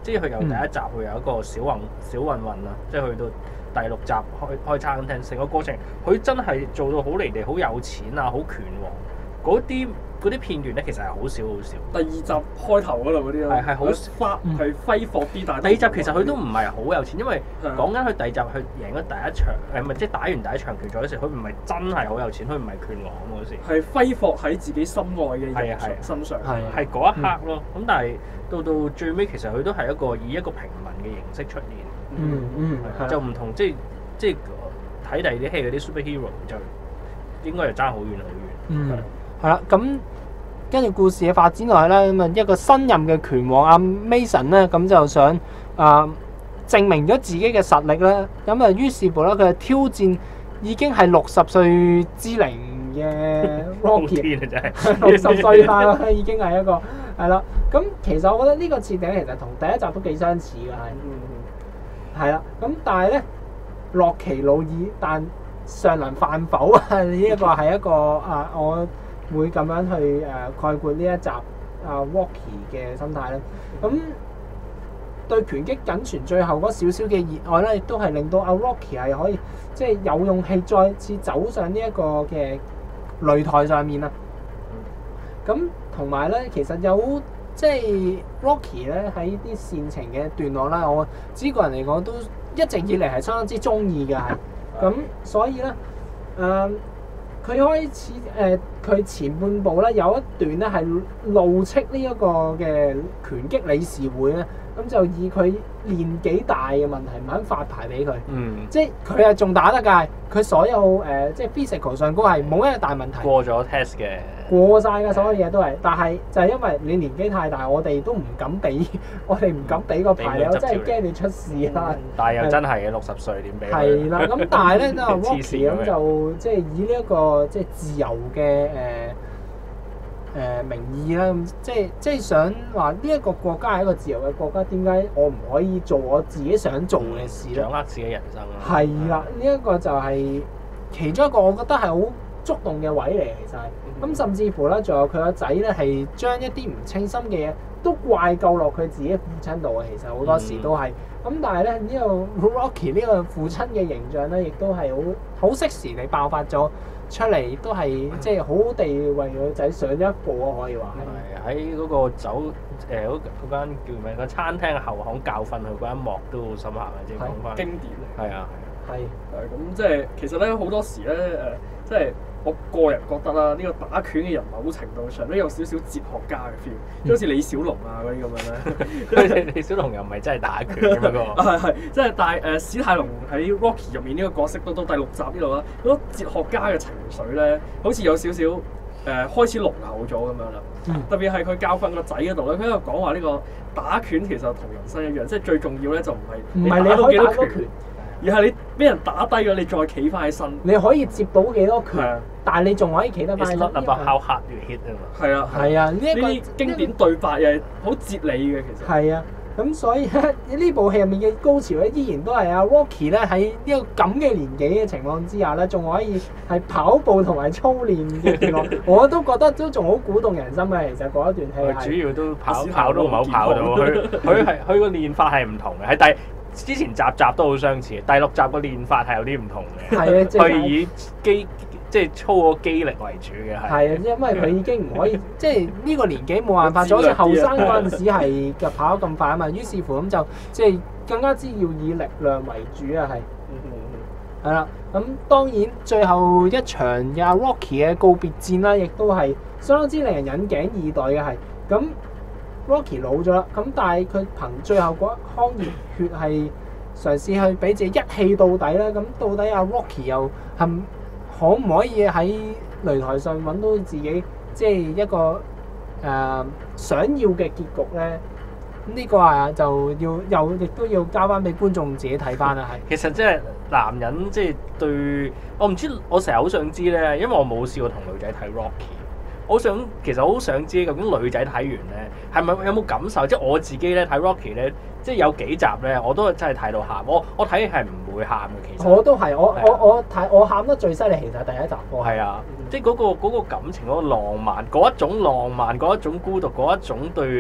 即係佢由第一集佢有一個小混小混混啦，即係去到第六集開開餐廳，成個過程佢真係做到好離地，好有錢啊，好拳王嗰啲。嗰啲片段咧，其實係好少好少。 第二集開頭嗰度嗰啲咯， 係係好花係揮霍啲，但係第二集其實佢都唔係好有錢，因為講緊佢第二集佢贏咗第一場，誒咪即係打完第一場拳賽嗰時，佢唔係真係好有錢，佢唔係拳王嗰時。係揮霍喺自己心愛嘅人身上， 係嗰一刻咯。咁但係到到最尾，其實佢都係一個以一個平民嘅形式出現。 嗯嗯， 就唔同即係即係睇第二啲戲嗰啲 superhero 就應該係爭好遠好遠。 嗯。係啦，咁跟住故事嘅發展落去咧，咁啊一個新任嘅拳王阿 Mason 咧，咁就想啊、呃、證明咗自己嘅實力啦。咁啊，於是乎咧，佢就挑戰已經係六十歲之齡嘅 Rocky，六十歲啦，已經係一個係啦。咁其實我覺得呢個設定其實同第一集都幾相似嘅，係係啦。咁但係咧，洛奇老矣，但尚能飯否啊！呢一個係一個啊我。會咁樣去誒、呃、概括呢一集啊 Rocky 嘅心態咧，咁對拳擊僅存最後嗰少少嘅熱愛咧，亦都係令到阿 Rocky 係可以即係有勇氣再次走上呢一個嘅擂台上面啊。咁同埋咧，其實有即係 Rocky 咧喺啲煽情嘅段落啦，我自己個人嚟講都一直以嚟係相當之中意嘅，係咁，所以咧誒。呃佢開始誒，佢、呃、前半部咧有一段咧係怒斥呢一個嘅拳擊理事會咧，咁就以佢年紀大嘅問題唔肯發牌俾佢，嗯，即係佢係仲打得㗎，佢所有誒、呃、即係 physical 上高係冇一個大問題， 過咗 test 嘅， 過晒嘅所有嘢都係，但係就係因為你年紀太大，我哋都唔敢俾，我哋唔敢俾個牌，我真係驚你出事啦。 但係又真係嘅，六十歲點俾？ 係啦，咁但係咧都係 Rocky 咁就即係以呢一個即係自由嘅誒誒名義啦，咁即係即係想話呢一個國家係一個自由嘅國家，點解我唔可以做我自己想做嘅事咧？ 掌握自己人生啦。 係啦，呢一個就係其中一個我覺得係好觸動嘅位嚟，其實係咁，甚至乎咧，仲有佢個仔咧係將一啲唔稱心嘅嘢都怪咎落佢自己父親度嘅，其實好多時都係咁，但係咧呢個 Rocky 呢個父親嘅形象咧，亦都係好好適時地爆發咗出嚟，都係即係好好地為佢仔上一課啊，可以話係喺嗰個酒誒嗰嗰間叫咩？個餐廳嘅後巷教訓佢嗰一幕都好深刻嘅，即係講翻經典嚟。 係啊， 係係咁，即係其實咧好多時咧誒，即係我個人覺得啦，呢個打拳嘅人某程度上都有少少哲學家嘅 feel，即係好似李小龍啊嗰啲咁樣咧。 李小龍又唔係真係打拳嘅嗰個。 係係，即係但係誒史泰龍喺 Rocky 入面呢個角色，到到第六集呢度啦，嗰個哲學家嘅情緒咧，好似有少少誒開始濃厚咗咁樣啦。嗯、特別係佢教訓個仔嗰度咧，佢喺度講話呢個打拳其實同人生一樣，即係最重要咧就唔係你打到幾多拳。而係你俾人打低咗，你再企翻起身。你可以接到幾多拳，啊、但係你仲可以企得翻起身。It's not about how hard you hit 啊嘛。係啊，係啊，呢一個經典對白又係好哲理嘅，其實。係啊，咁所以咧呢部戲入面嘅高潮咧，依然都係阿 Rocky 咧喺呢個咁嘅年紀嘅情況之下咧，仲可以係跑步同埋操練嘅段落，我都覺得都仲好鼓動人心嘅。其實嗰一段戲主要都跑跑都唔係好跑到，佢佢係佢個練法係唔同嘅，喺第。之前集集都好相似，第六集個練法係有啲唔同嘅，係啊，即係以肌即係操個肌力為主嘅，係。係啊，因為佢已經唔可以，即係呢個年紀冇辦法，就好似後生嗰陣時係嘅跑得咁快啊嘛。於是乎咁就即係更加之要以力量為主啊，係。嗯嗯嗯。係啦，咁當然最後一場嘅 Rocky 嘅告別戰啦，亦都係相當之令人引頸以待嘅，係咁。Rocky 老咗啦，咁但係佢憑最後嗰一腔熱血係嘗試去俾自己一氣到底啦。咁到底阿 Rocky 又係可唔可以喺擂台上揾到自己即係一個誒、呃、想要嘅結局咧？呢、呢個啊就要又亦都要交翻俾觀眾自己睇翻啦。係其實即係男人即係對我唔知，我成日好想知咧，因為我冇試過同女仔睇 Rocky。我想其實我好想知究竟女仔睇完咧係咪有冇感受？即係我自己咧睇 Rocky 咧，即係有幾集咧我都真係睇到喊。我我睇係唔會喊嘅，其實我都係我我我睇我喊得最犀利，其實係第一集。 係啊，嗯、即係嗰、嗰個嗰個感情嗰、嗰個浪漫，嗰一種浪漫，嗰一種孤獨，嗰一種對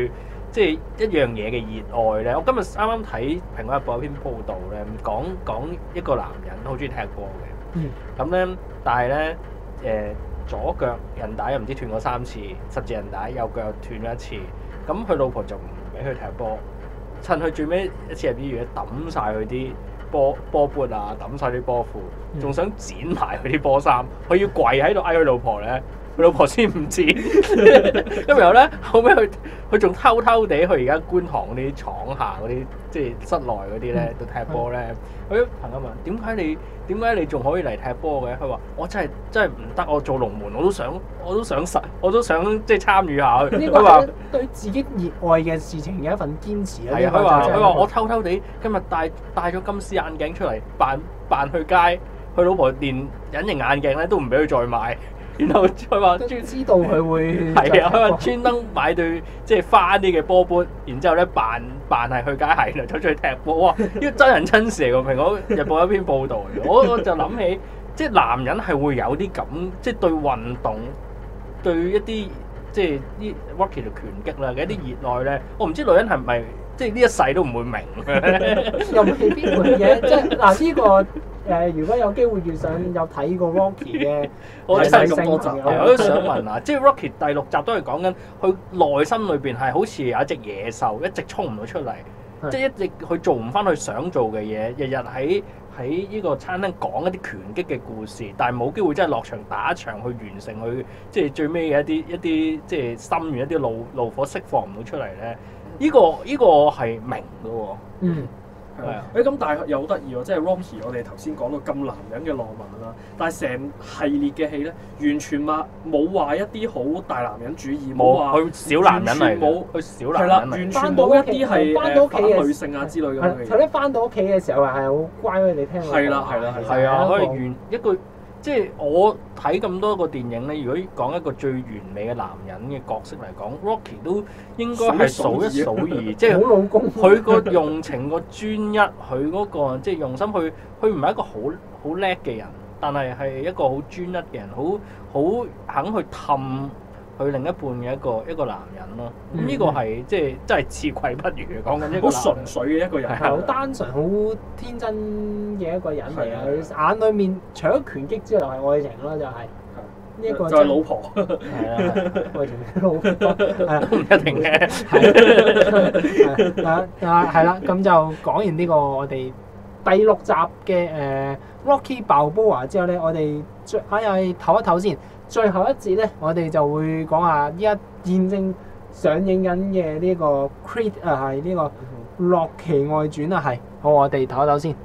即係一樣嘢嘅熱愛咧。我今日啱啱睇《蘋果日報》有篇報導咧，講講一個男人好中意踢波嘅。咁咧、嗯，但係咧誒左腳韌帶又唔知斷過三次，十字韌帶右腳又斷咗一次。咁佢老婆就唔俾佢踢波，趁佢最尾一次入醫院抌晒佢啲波波缽啊，抌晒啲波褲，仲想剪埋佢啲波衫，佢要跪喺度嗌佢老婆咧。佢老婆先唔知，咁然後咧後尾佢佢仲偷偷地去而家觀塘嗰啲廠下嗰啲即係室內嗰啲咧度踢波咧。佢啲朋友問：點解你點解你仲可以嚟踢波嘅？佢話：我真係真係唔得，我做龍門我都想我都想實我都想即係參與下。 呢個係對自己熱愛嘅事情嘅一份堅持啊！ 係啊，佢話佢話我偷偷地今日帶帶咗金絲眼鏡出嚟扮扮去街，佢老婆連隱形眼鏡咧都唔俾佢再買。然後佢話專知道佢會係啊，佢話專登買對即係花啲嘅波杯，然之後咧扮扮係去街鞋，然後走出去踢波。哇！呢個真人真事嚟㗎，《蘋果日報》有一篇報導嚟嘅。我我就諗起，即係男人係會有啲咁，即係對運動、對一啲即係啲 Rocky 嘅拳擊啦嘅一啲熱愛咧。我唔知女人係咪即係呢一世都唔會明嘅。 又未必會嘅，即係嗱呢個。誒，如果有機會遇上有睇過 Rocky 嘅， 我真係咁多集， 我都想問啊，即係 Rocky 第六集都係講緊佢內心裏邊係好似有一隻野獸，一直衝唔到出嚟，是即係一直佢做唔翻佢想做嘅嘢，日日喺喺呢個餐廳講一啲拳擊嘅故事，但係冇機會真係落場打一場去完成佢即係最尾嘅一啲一啲即係心願一啲怒怒火釋放唔到出嚟咧。呢、這個呢、這個係明嘅喎。 嗯。 係啊，誒咁但係又好得意喎，即係 Rocky 我哋頭先講到咁男人嘅浪漫啦，但係成系列嘅戲咧，完全話冇話一啲好大男人主義，冇話佢小男人嚟， 冇佢小男人嚟， 係啦，完全冇一啲係誒反女性啊之類咁嘅嘢。 係咧，翻到屋企嘅時候係好乖，佢哋聽。 係啦係啦係啊，可以完一個。即係我睇咁多個電影咧，如果講一個最完美嘅男人嘅角色嚟講 ，Rocky 都應該係數一數二，即係好老公。 佢個用情個專一，佢嗰個即係用心去，佢唔係一個好好叻嘅人，但係係一個好專一嘅人，好好肯去氹佢另一半嘅一個一個男人咯。咁呢、嗯、個係即係真係自愧不如嘅，講緊一個好純粹嘅一個人， 係好單純、好天真嘅一個人嚟啊！佢眼裏面除咗拳擊之外，係愛情咯，就係呢一個就係老婆， 係啊，愛情老婆係啊， 都唔一定嘅， 係啊啊係啦，咁就講完呢個我哋第六集嘅誒 Rocky Balboa之後咧，我哋最啊又係唞一唞先。最後一節咧，我哋就會講下依家現正上映緊嘅呢個 Creed 啊，係呢個洛奇外傳啊，係好，我哋唞一唞先。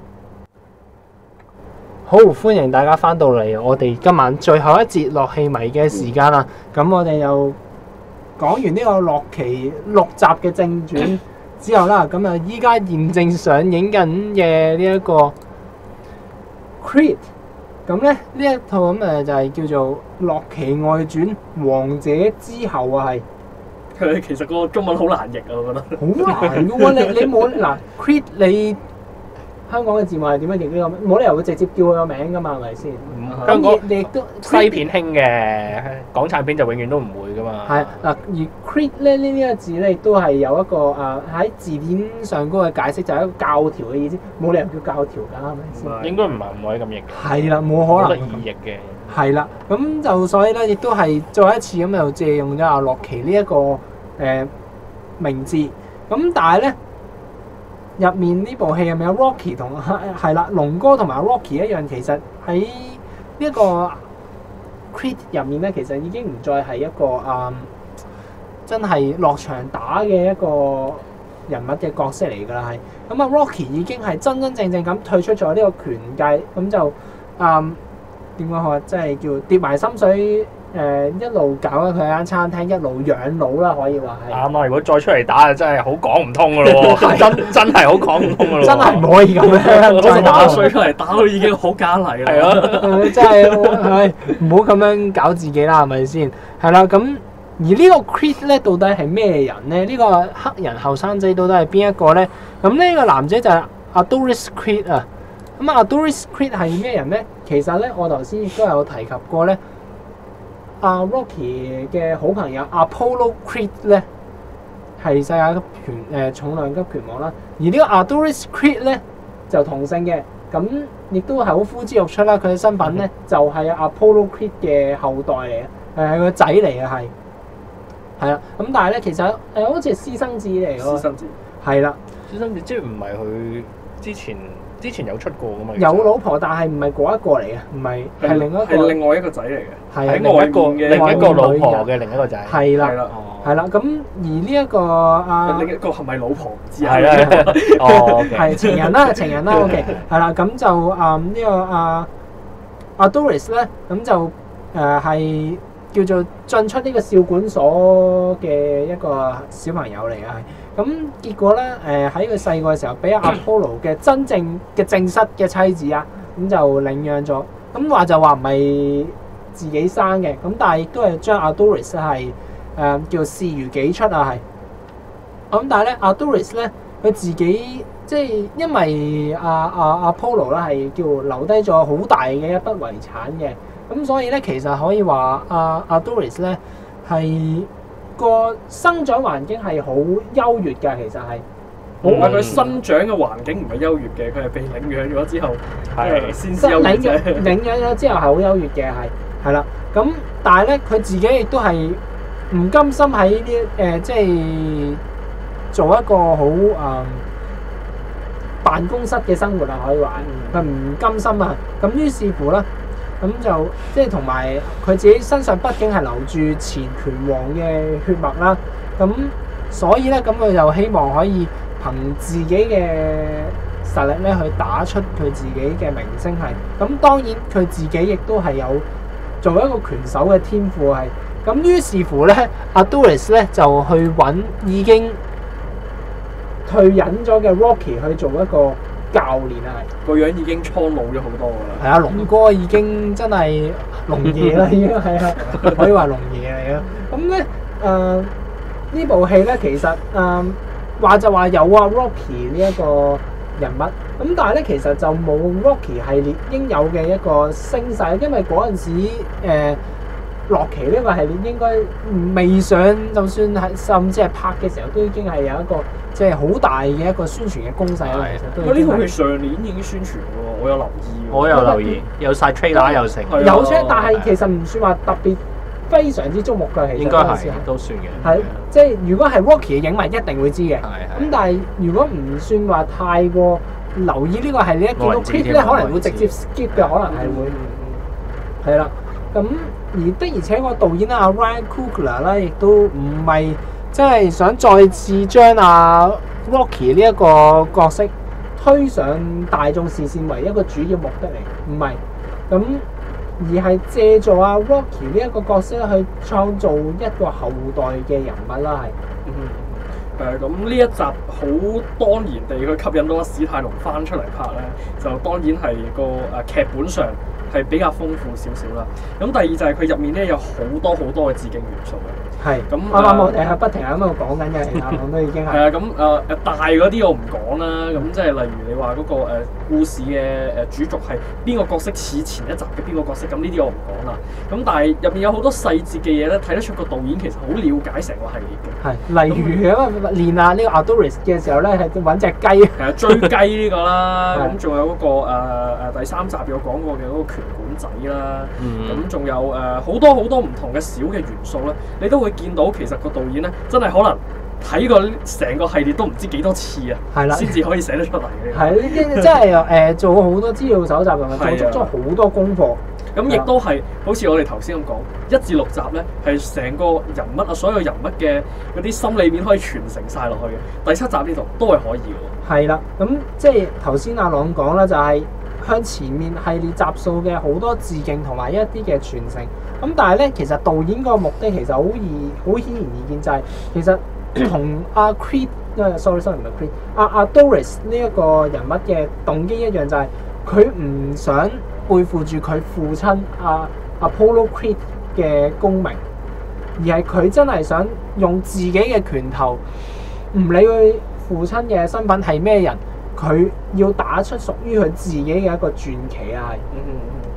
好，歡迎大家翻到嚟我哋今晚最後一節洛戲迷嘅時間啦。咁我哋又講完呢個洛奇六集嘅正傳之後啦，咁啊依家現正上映緊嘅呢一個 Creed。咁咧呢一套咁誒就係叫做《洛奇外傳：王者之後》啊，係佢其實個中文好難譯啊，我覺得好難嘅喎，你你冇嗱 Creed 你香港嘅字幕係點樣譯呢個？冇理由會直接叫佢個名噶嘛，係咪先？ 香港你亦都西片興嘅，港產片就永遠都唔會噶嘛。 係嗱，而 Creed 咧呢呢個字咧亦都係有一個誒喺字典上高嘅解釋，就係一個教條嘅意思，冇理由叫教條㗎，係咪先？ 應該唔係唔可以咁譯。係啦，冇可能。 得意譯嘅。係啦，咁就所以咧，亦都係再一次咁又借用咗阿洛奇呢一個誒、呃、名字。咁但係咧。入面呢部戲入面有 Rocky 同係啦，龍哥同埋 Rocky 一樣，其實喺呢一個 Creed 入面咧，其實已經唔再係一個誒、嗯、真係落場打嘅一個人物嘅角色嚟㗎啦，係咁啊 Rocky 已經係真真正正咁退出咗呢個拳界，咁就誒點講好啊，即係叫跌埋心水。誒、呃、一路搞緊佢間餐廳，一路養老啦，可以話係。啱啊！ 如果再出嚟打，真係好講唔通噶咯喎，真真係好講唔通噶咯喎。真係唔可以咁樣， 真係打水出嚟打都已經好加厲啦。係啊，真係係唔好咁樣搞自己啦，係咪先？係啦，咁而呢個 Creed 咧，到底係咩人咧？呢、呢個黑人後生仔到底係邊一個咧？咁呢個男仔就係 Adonis Creed 啊。咁啊，Adonis Creed 係咩人咧？其實咧，我頭先亦都有提及過咧。阿、啊、Rocky 嘅好朋友 Apollo Creed 咧， 係世界級拳誒、呃、重量級拳王啦。而呢個 Adonis Creed 咧就同姓嘅，咁亦都係好呼之欲出啦。佢嘅身份咧、嗯、就係 Apollo Creed 嘅後代嚟嘅，誒係個仔嚟嘅係。係啦，咁但係咧，其實誒、呃、好似係私生子嚟嘅喎。 私生子係啦， 私生子即係唔係佢之前之前有出過噶嘛？ 有老婆，但係唔係嗰一個嚟嘅，唔係係另一個係另外一個仔嚟嘅， 係喺另一個外面嘅另一個老婆嘅另一個仔。 係啦， 係啦， 係啦。咁而呢一個啊， 另一個係咪老婆唔知啊？ 係啦，哦， 係情人啦，情人啦。OK，係啦。咁就啊呢個啊阿 Adonis 咧，咁就誒係叫做進出呢個少管所嘅一個小朋友嚟嘅係。咁結果咧，誒喺佢細個嘅時候，俾阿 Apollo 嘅真正嘅正室嘅妻子啊，咁就領養咗。咁話就話唔係自己生嘅，咁但係亦都係將 Adonis 係誒叫視如己出啊，係。咁但係咧，Adonis 咧佢自己即係因為阿阿 Apollo 咧係叫留低咗好大嘅一筆遺產嘅，咁所以咧其實可以話阿 Adonis 咧係。個生長環境係好優越㗎，其實係。 我話佢生長嘅環境唔係優越嘅，佢係被領養咗之後，係先至優越啫。 領養咗之後係好優越嘅，係係啦。咁但係咧，佢自己亦都係唔甘心喺呢誒，即係做一個好誒、呃、辦公室嘅生活啊，可以話佢唔甘心啊。咁於是乎咧。咁就即係同埋佢自己身上畢竟係留住前拳王嘅血脈啦，咁所以咧咁佢就希望可以憑自己嘅實力咧去打出佢自己嘅名聲係，咁當然佢自己亦都係有做一個拳手嘅天賦係，咁於是乎咧 Adonis 咧就去揾已經退隱咗嘅 Rocky 去做一個教練啊， 個樣已經蒼老咗好多噶啦。 係啊，龍哥已經真係龍爺啦，已經係啊，可以話龍爺嚟啦。咁咧誒呢部戲咧，其實誒話、呃、就話有啊 Rocky 呢一個人物，咁但係咧其實就冇 Rocky 系列應有嘅一個聲勢，因為嗰陣時誒洛奇呢個系列應該未上，就算係甚至係拍嘅時候，都已經係有一個即係好大嘅一個宣傳嘅攻勢啦。其實都呢套戲上年已經宣傳喎，我有留意。 我有留意，有晒 trailer 有成。 有出，但係其實唔算話特別非常之矚目嘅，其實應該係都算嘅。 係即係如果係 Rocky 嘅影迷一定會知嘅。咁但係如果唔算話太過留意呢個系列，一見到 clip 咧可能會直接 skip 嘅，可能係會係啦。咁而的而且個導演啦，阿 Ryan Coogler 啦，亦都唔係即係想再次將阿 Rocky 呢一個角色推上大眾視線為一個主要目的嚟，唔係咁，而係借助阿 Rocky 呢一個角色去創造一個後代嘅人物啦，係。 誒咁呢一集好當然地去吸引到阿史泰龍翻出嚟拍咧，就當然係個誒劇本上係比較豐富少少啦。咁第二就係佢入面咧有好多好多嘅致敬元素嘅。係咁啱啱我哋係不停喺度講緊嘅，其他講都已經係。係啊，咁誒誒大嗰啲我唔講啦。咁即係例如你話嗰個誒故事嘅誒主軸係邊個角色似前一集嘅邊個角色，咁呢啲我唔講啦。咁但係入面有好多細節嘅嘢咧，睇得出個導演其實好了解成個系列嘅。係，例如咁啊練啊呢個 Adonis 嘅時候咧，係揾隻雞。係啊，追雞呢個啦。咁仲有嗰個誒誒第三集有講過嘅嗰個拳館仔啦。咁仲有誒好多好多唔同嘅小嘅元素咧，你都會見到其實個導演咧真係可能睇過成個系列都唔知幾多次啊，係啦，先至可以寫得出嚟嘅。係呢啲真係誒做咗好多資料搜集，同埋做足咗好多功課。咁亦都係好似我哋頭先咁講，一至六集咧係成個人物啊，所有人物嘅嗰啲心理面可以傳承晒落去嘅。第七集呢度都係可以嘅。係啦，咁即係頭先阿朗講啦，就係、是、向前面系列集數嘅好多致敬同埋一啲嘅傳承。咁但係咧，其實導演個目的其實好易好顯而易見，就係、是、其實同阿 Creed，因為 sorry sorry 唔係 Creed，阿阿 Adonis 呢一個人物嘅動機一樣，就係佢唔想背負住佢父親阿 Apollo Creed 嘅功名，而係佢真係想用自己嘅拳頭，唔理佢父親嘅身份係咩人，佢要打出屬於佢自己嘅一個傳奇啊！係。嗯嗯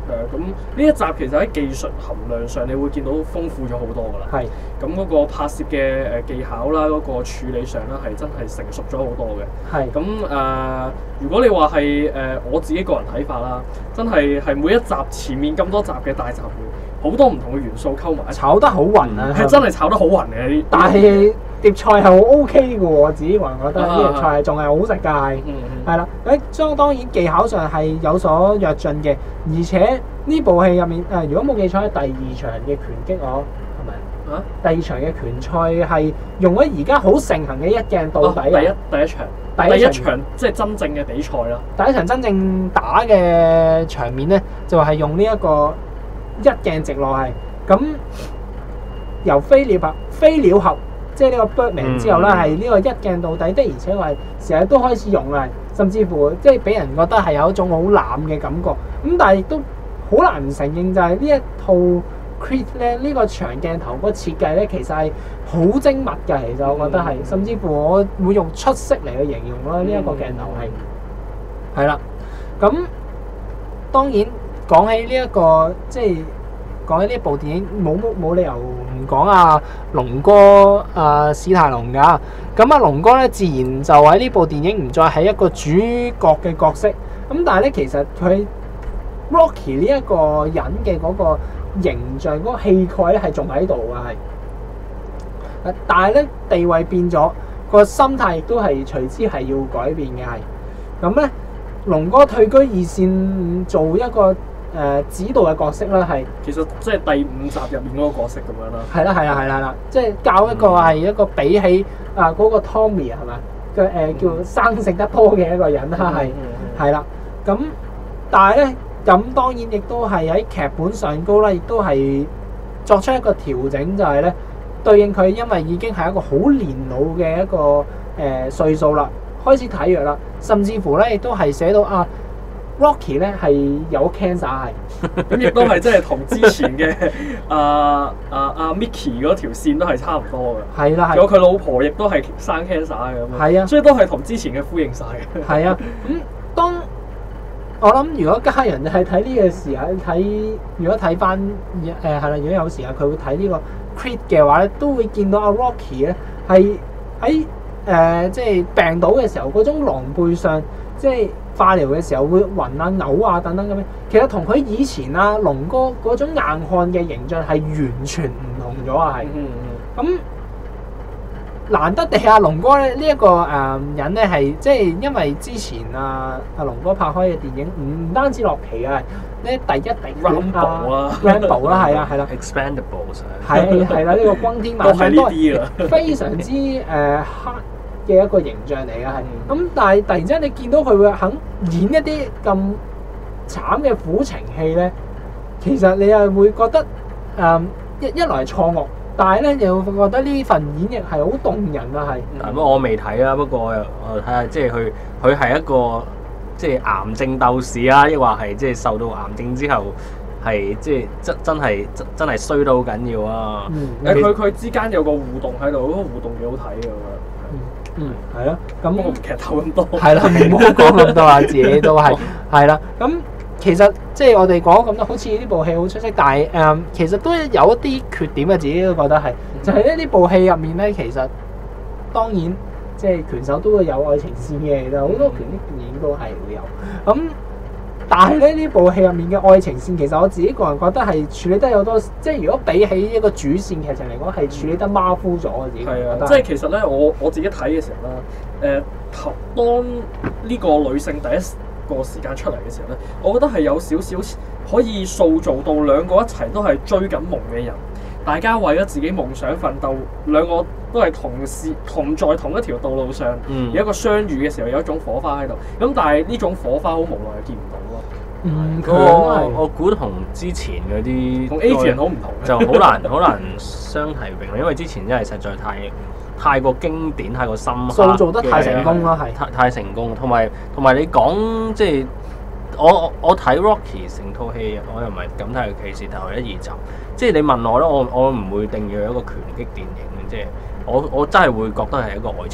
咁呢一集其實喺技術含量上，你會見到豐富咗好多㗎啦。 係。 咁嗰個拍攝嘅誒技巧啦，嗰、嗰個處理上啦，係真係成熟咗好多嘅。 係。 咁誒、呃，如果你話係誒我自己個人睇法啦，真係係每一集前面咁多集嘅大集會，好多唔同嘅元素溝埋一齊， 炒得好暈啊！ 係真係炒得好暈嘅啲。 但係碟菜係好 O K 嘅喎，我自己個人覺得呢碟菜仲係好食㗎，係係啦。誒，將當然技巧上係有所躍進嘅，而且呢部戲入面誒，如果冇記錯，第二場嘅拳擊我係咪啊？第二場嘅拳賽係用咗而家好盛行嘅一鏡到底、啊、 第一第一場，第一場即係真正嘅比賽啦。 第一場真正打嘅場面咧，就係、是、用呢一個一鏡直落係咁由飛鳥俠飛鳥俠。即係呢個 Birdman 之後咧，係呢、嗯、個一鏡到底的，而且係成日都開始用啦，甚至乎即係俾人覺得係有一種好濫嘅感覺。咁但係亦都好難唔承認，就係呢一套 Creed 咧，呢、這個長鏡頭嗰個設計咧，其實係好精密嘅。其實我覺得係，嗯、甚至乎我會用出色嚟去形容啦。呢、這、一個鏡頭係係啦。咁當然講起呢、這、一個即係。講起呢部電影，冇冇理由唔講阿龍哥阿史泰龍㗎。咁阿龍哥咧，自然就喺呢部電影唔再係一個主角嘅角色。咁但係咧，其實佢 Rocky 呢一個人嘅嗰個形象、嗰、嗰個氣概咧，係仲喺度㗎，係。但係咧，地位變咗，個心態亦都係隨之係要改變嘅，係。咁咧，龍哥退居二線做一個。誒、呃、指導嘅角色啦，係其實即係第五集入面嗰個角色咁樣啦。 係啦，係啦，係啦，係啦，即係教一個係一個比起啊嗰、那個 Tommy 係咪嘅誒叫生性得多嘅一個人啦，係係啦。咁但係咧，咁當然亦都係喺劇本上高啦，亦都係作出一個調整，就係、是、咧對應佢，因為已經係一個好年老嘅一個誒、呃、歲數啦，開始體弱啦，甚至乎咧亦都係寫到啊。Rocky 咧係有 cancer 係， 咁亦都係即係同之前嘅阿阿阿 Mickey 嗰條線都係差唔多嘅。 係啦，係。 有佢老婆亦都係生 cancer 嘅咁。係啊，所以都係同之前嘅呼應晒嘅。 係啊，咁、嗯、當我諗，如果家人係睇呢個時候睇，如果睇翻誒係啦，如果有時間佢會睇呢個 Creed 嘅話咧，都會見到阿 Rocky 咧係喺誒即係病倒嘅時候嗰種狼狽相，即係。化療嘅時候會暈啊、嘔啊等等咁樣，其實同佢以前啊龍哥嗰種硬漢嘅形象係完全唔同咗啊，係。嗯嗯。咁難得地阿龍哥咧呢一個誒人咧係即係因為之前啊阿龍哥拍開嘅電影唔單止洛奇啊，呢第一滴 Rambo 啊 Rambo 啦係啊係啦 Expendables 係係啦呢個轟天猛將都係非常之誒黑嘅一個形象嚟嘅係，咁、嗯、但係突然之間你見到佢會肯演一啲咁慘嘅苦情戲咧，其實你又會覺得誒、嗯、一一來係錯愕，但係咧又會覺得呢份演繹係好動人啊係。 咁我未睇啊，不過我睇下即係佢佢係一個即係癌症鬥士啊，抑或係即係受到癌症之後係即係真真係真真係衰到好緊要啊！ 誒佢佢之間有個互動喺度，嗰、那個互動幾好睇嘅。 嗯，係咯，咁我唔劇透咁多， 係啦，唔好講咁多啊，自己都係，係啦，咁其實即係我哋講咁多，好似呢部戲好出色，但係誒、嗯，其實都有一啲缺點嘅，自己都覺得係，就係咧呢部戲入面咧，其實當然即係拳手都會有愛情線嘅，其實好多拳擊電影都係會有，咁。但係咧呢部戲入面嘅愛情線，其實我自己個人覺得係處理得有多，即係如果比起一個主線劇情嚟講，係處理得馬虎咗。我自己係啊， 即係其實咧，我我自己睇嘅時候咧，誒、呃，頭當呢個女性第一個時間出嚟嘅時候咧，我覺得係有少少可以塑造到兩個一齊都係追緊夢嘅人，大家為咗自己夢想奮鬥，兩個都係同時同在同一條道路上， 嗯、 有一個相遇嘅時候有一種火花喺度。咁但係呢種火花好無奈係見唔到咯。 嗯， 嗰個我估同之前嗰啲同 Adrian 好唔同， 就好難好難相提並論，因為之前真係實在太太過經典、太過深刻， 塑造得太成功啦，係太太成功，同埋同埋你講即係我我睇 Rocky 成套戲，我又唔係咁睇佢，其實頭一二集，即係你問我咧，我我唔會定義一個拳擊電影嘅，即係我我真係會覺得係一個愛情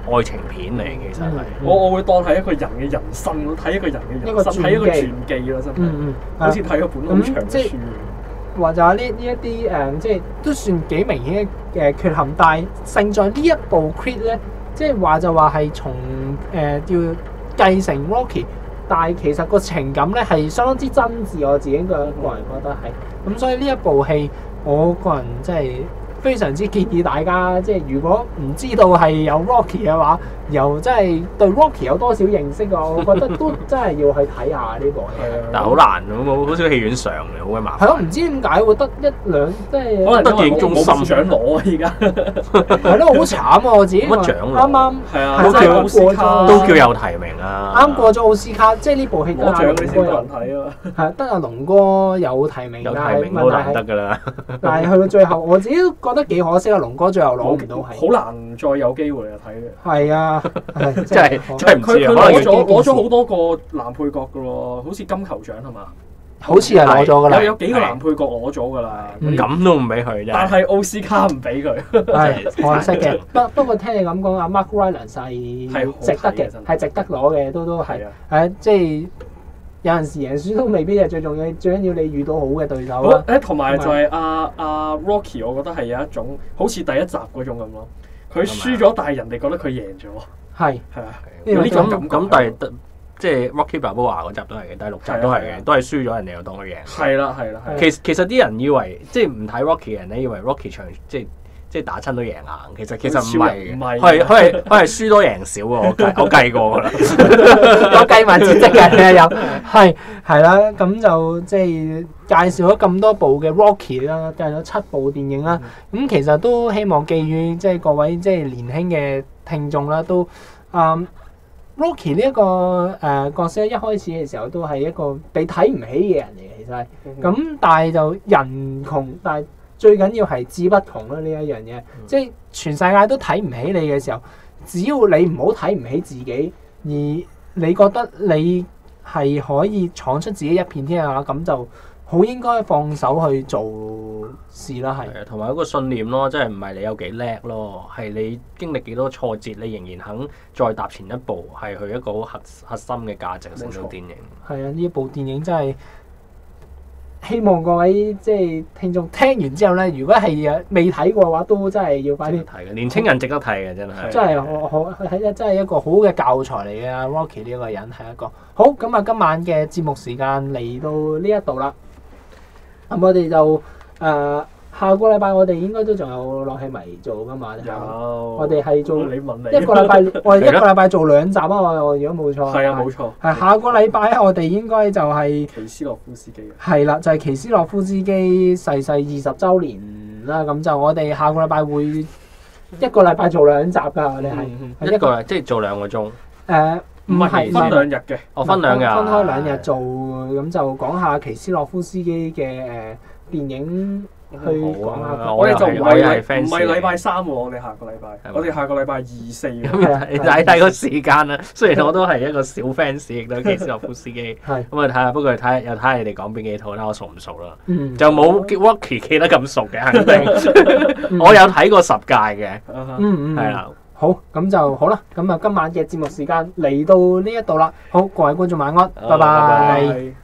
愛情片嚟，其實係。 嗯我我會當係一個人嘅人生咯，睇一個人嘅人生，睇一個傳記咯，真係。 嗯嗯， 好似睇一本好長嘅即係書。 或者呢呢一啲誒，即係都算幾明顯嘅誒缺陷，但係勝在呢一部 Creed 咧，即係話就話係從誒要繼承 Rocky，但係其實個情感咧係相當之真摯，我自己個個人覺得係。咁所以呢一部戲，我個人即係非常之建議大家，即係如果唔知道係有 Rocky 嘅話，又真係對 Rocky 有多少認識嘅，我覺得都真係要去睇下呢部戲。 但係好難，冇好少戲院上嘅，好鬼麻煩。 係咯，唔知點解會得一兩，即係可能得影中心冇獎攞啊！而家係咯，好慘啊！我自己冇乜獎攞啱啱係啊， 係真係真係奧斯卡都叫有提名啊！ 啱過咗奧斯卡，即係呢部戲得攞獎阿龍哥你先多人有睇啊！ 係得阿龍哥有提名， 有但係提名都難問題係， 得㗎啦。 但係去到最後，我自己都覺得幾可惜啊！龍哥最後攞唔到係。 好難再有機會啊睇嘅。 係啊，係真係真係唔佢佢知啊，可能攞咗攞咗好好多個男配角㗎喎，好似金球獎係嘛？ 好似係攞咗㗎啦有。有幾個男配角攞咗㗎啦， 嗯咁都唔俾佢但啫。 係奧斯卡唔俾佢。 係可惜嘅，不不過聽你咁講，阿 Mark Rylance 係係好值得嘅睇嘅真，係係值得攞嘅，都都係係啊。 誒，即係有陣時贏輸都未必係最重要，最緊要你遇到好嘅對手好啦。 誒，同埋就係阿阿 Rocky，我覺得係有一種好似第一集嗰種咁咯。佢輸咗，但係人哋覺得佢贏咗， 係係啊， 呢個有呢種感覺。 咁咁，但係即係 Rocky Balboa 嗰集都係嘅，第六集都係係啊係啊嘅，都係輸咗人哋又當佢贏。 係啦係啦係啦。 其其實啲人以為即係唔睇 Rocky 嘅人咧，以為 Rocky 場即係即係打親都贏硬。其實其實唔係嘅， 唔係佢係佢係佢係輸多贏少喎。我計我計過㗎啦。 有計埋戰績嘅有，係係啦，咁就即係介紹咗咁多部嘅 Rocky 啦，介紹咗七部電影啦，咁其實都希望寄予即係各位即係年輕嘅聽眾啦，都嗯 Rocky 呢一個誒、呃、角色一開始嘅時候都係一個被睇唔起嘅人嚟嘅，其實係咁，但係就人窮，但係最緊要係志不窮啦呢一樣嘢，即係全世界都睇唔起你嘅時候，只要你唔好睇唔起自己，而你覺得你係可以闖出自己一片天嘅話，咁就好應該放手去做事啦，係。 係啊，同埋一個信念咯，即係唔係你有幾叻咯，係你經歷幾多挫折，你仍然肯再踏前一步，係佢一個好核核心嘅價值成套電影。 係啊，呢一部電影真係希望各位即係聽眾聽完之後咧，如果係未睇過嘅話，都真係要快啲睇嘅，年青人值得睇嘅真係。 真係好好係真係一個好嘅教材嚟嘅。Rocky 呢一個人係一個好咁啊！今晚嘅節目時間嚟到呢一度啦，咁我哋就誒、呃、下個禮拜我哋應該都仲有落戲迷做噶嘛？ 有我哋係做你問你一個禮拜，我哋一個禮拜做兩集啊！我我如果冇錯， 係啊冇錯。 係下個禮拜咧，我哋應該就係、 奇斯洛夫斯基啊。 係啦，就係、是、奇斯洛夫斯基逝世二十週年啦。咁就我哋下個禮拜會一個禮拜做兩集㗎，我哋係係一個即係做兩個鐘。 誒唔係分兩日嘅， 我分兩日， 分開兩日做，咁就講下奇斯洛夫斯基嘅誒電影，去講下佢。 我哋就唔我又係係 fans 唔係禮拜三喎，我哋下個禮拜，我哋下個禮拜二四喎。 咁你睇睇個時間啦。雖然我都係一個小 fans，亦都係奇斯洛夫斯基。 係咁我睇下，不過睇下又睇下你哋講邊幾套啦，我熟唔熟啦？ 嗯就冇 Rocky 記得咁熟嘅，肯定。我有睇過十屆嘅， 嗯嗯係啦。 好，咁就好啦。咁啊，今晚嘅節目時間嚟到呢一度啦。好，各位觀眾晚安，拜拜。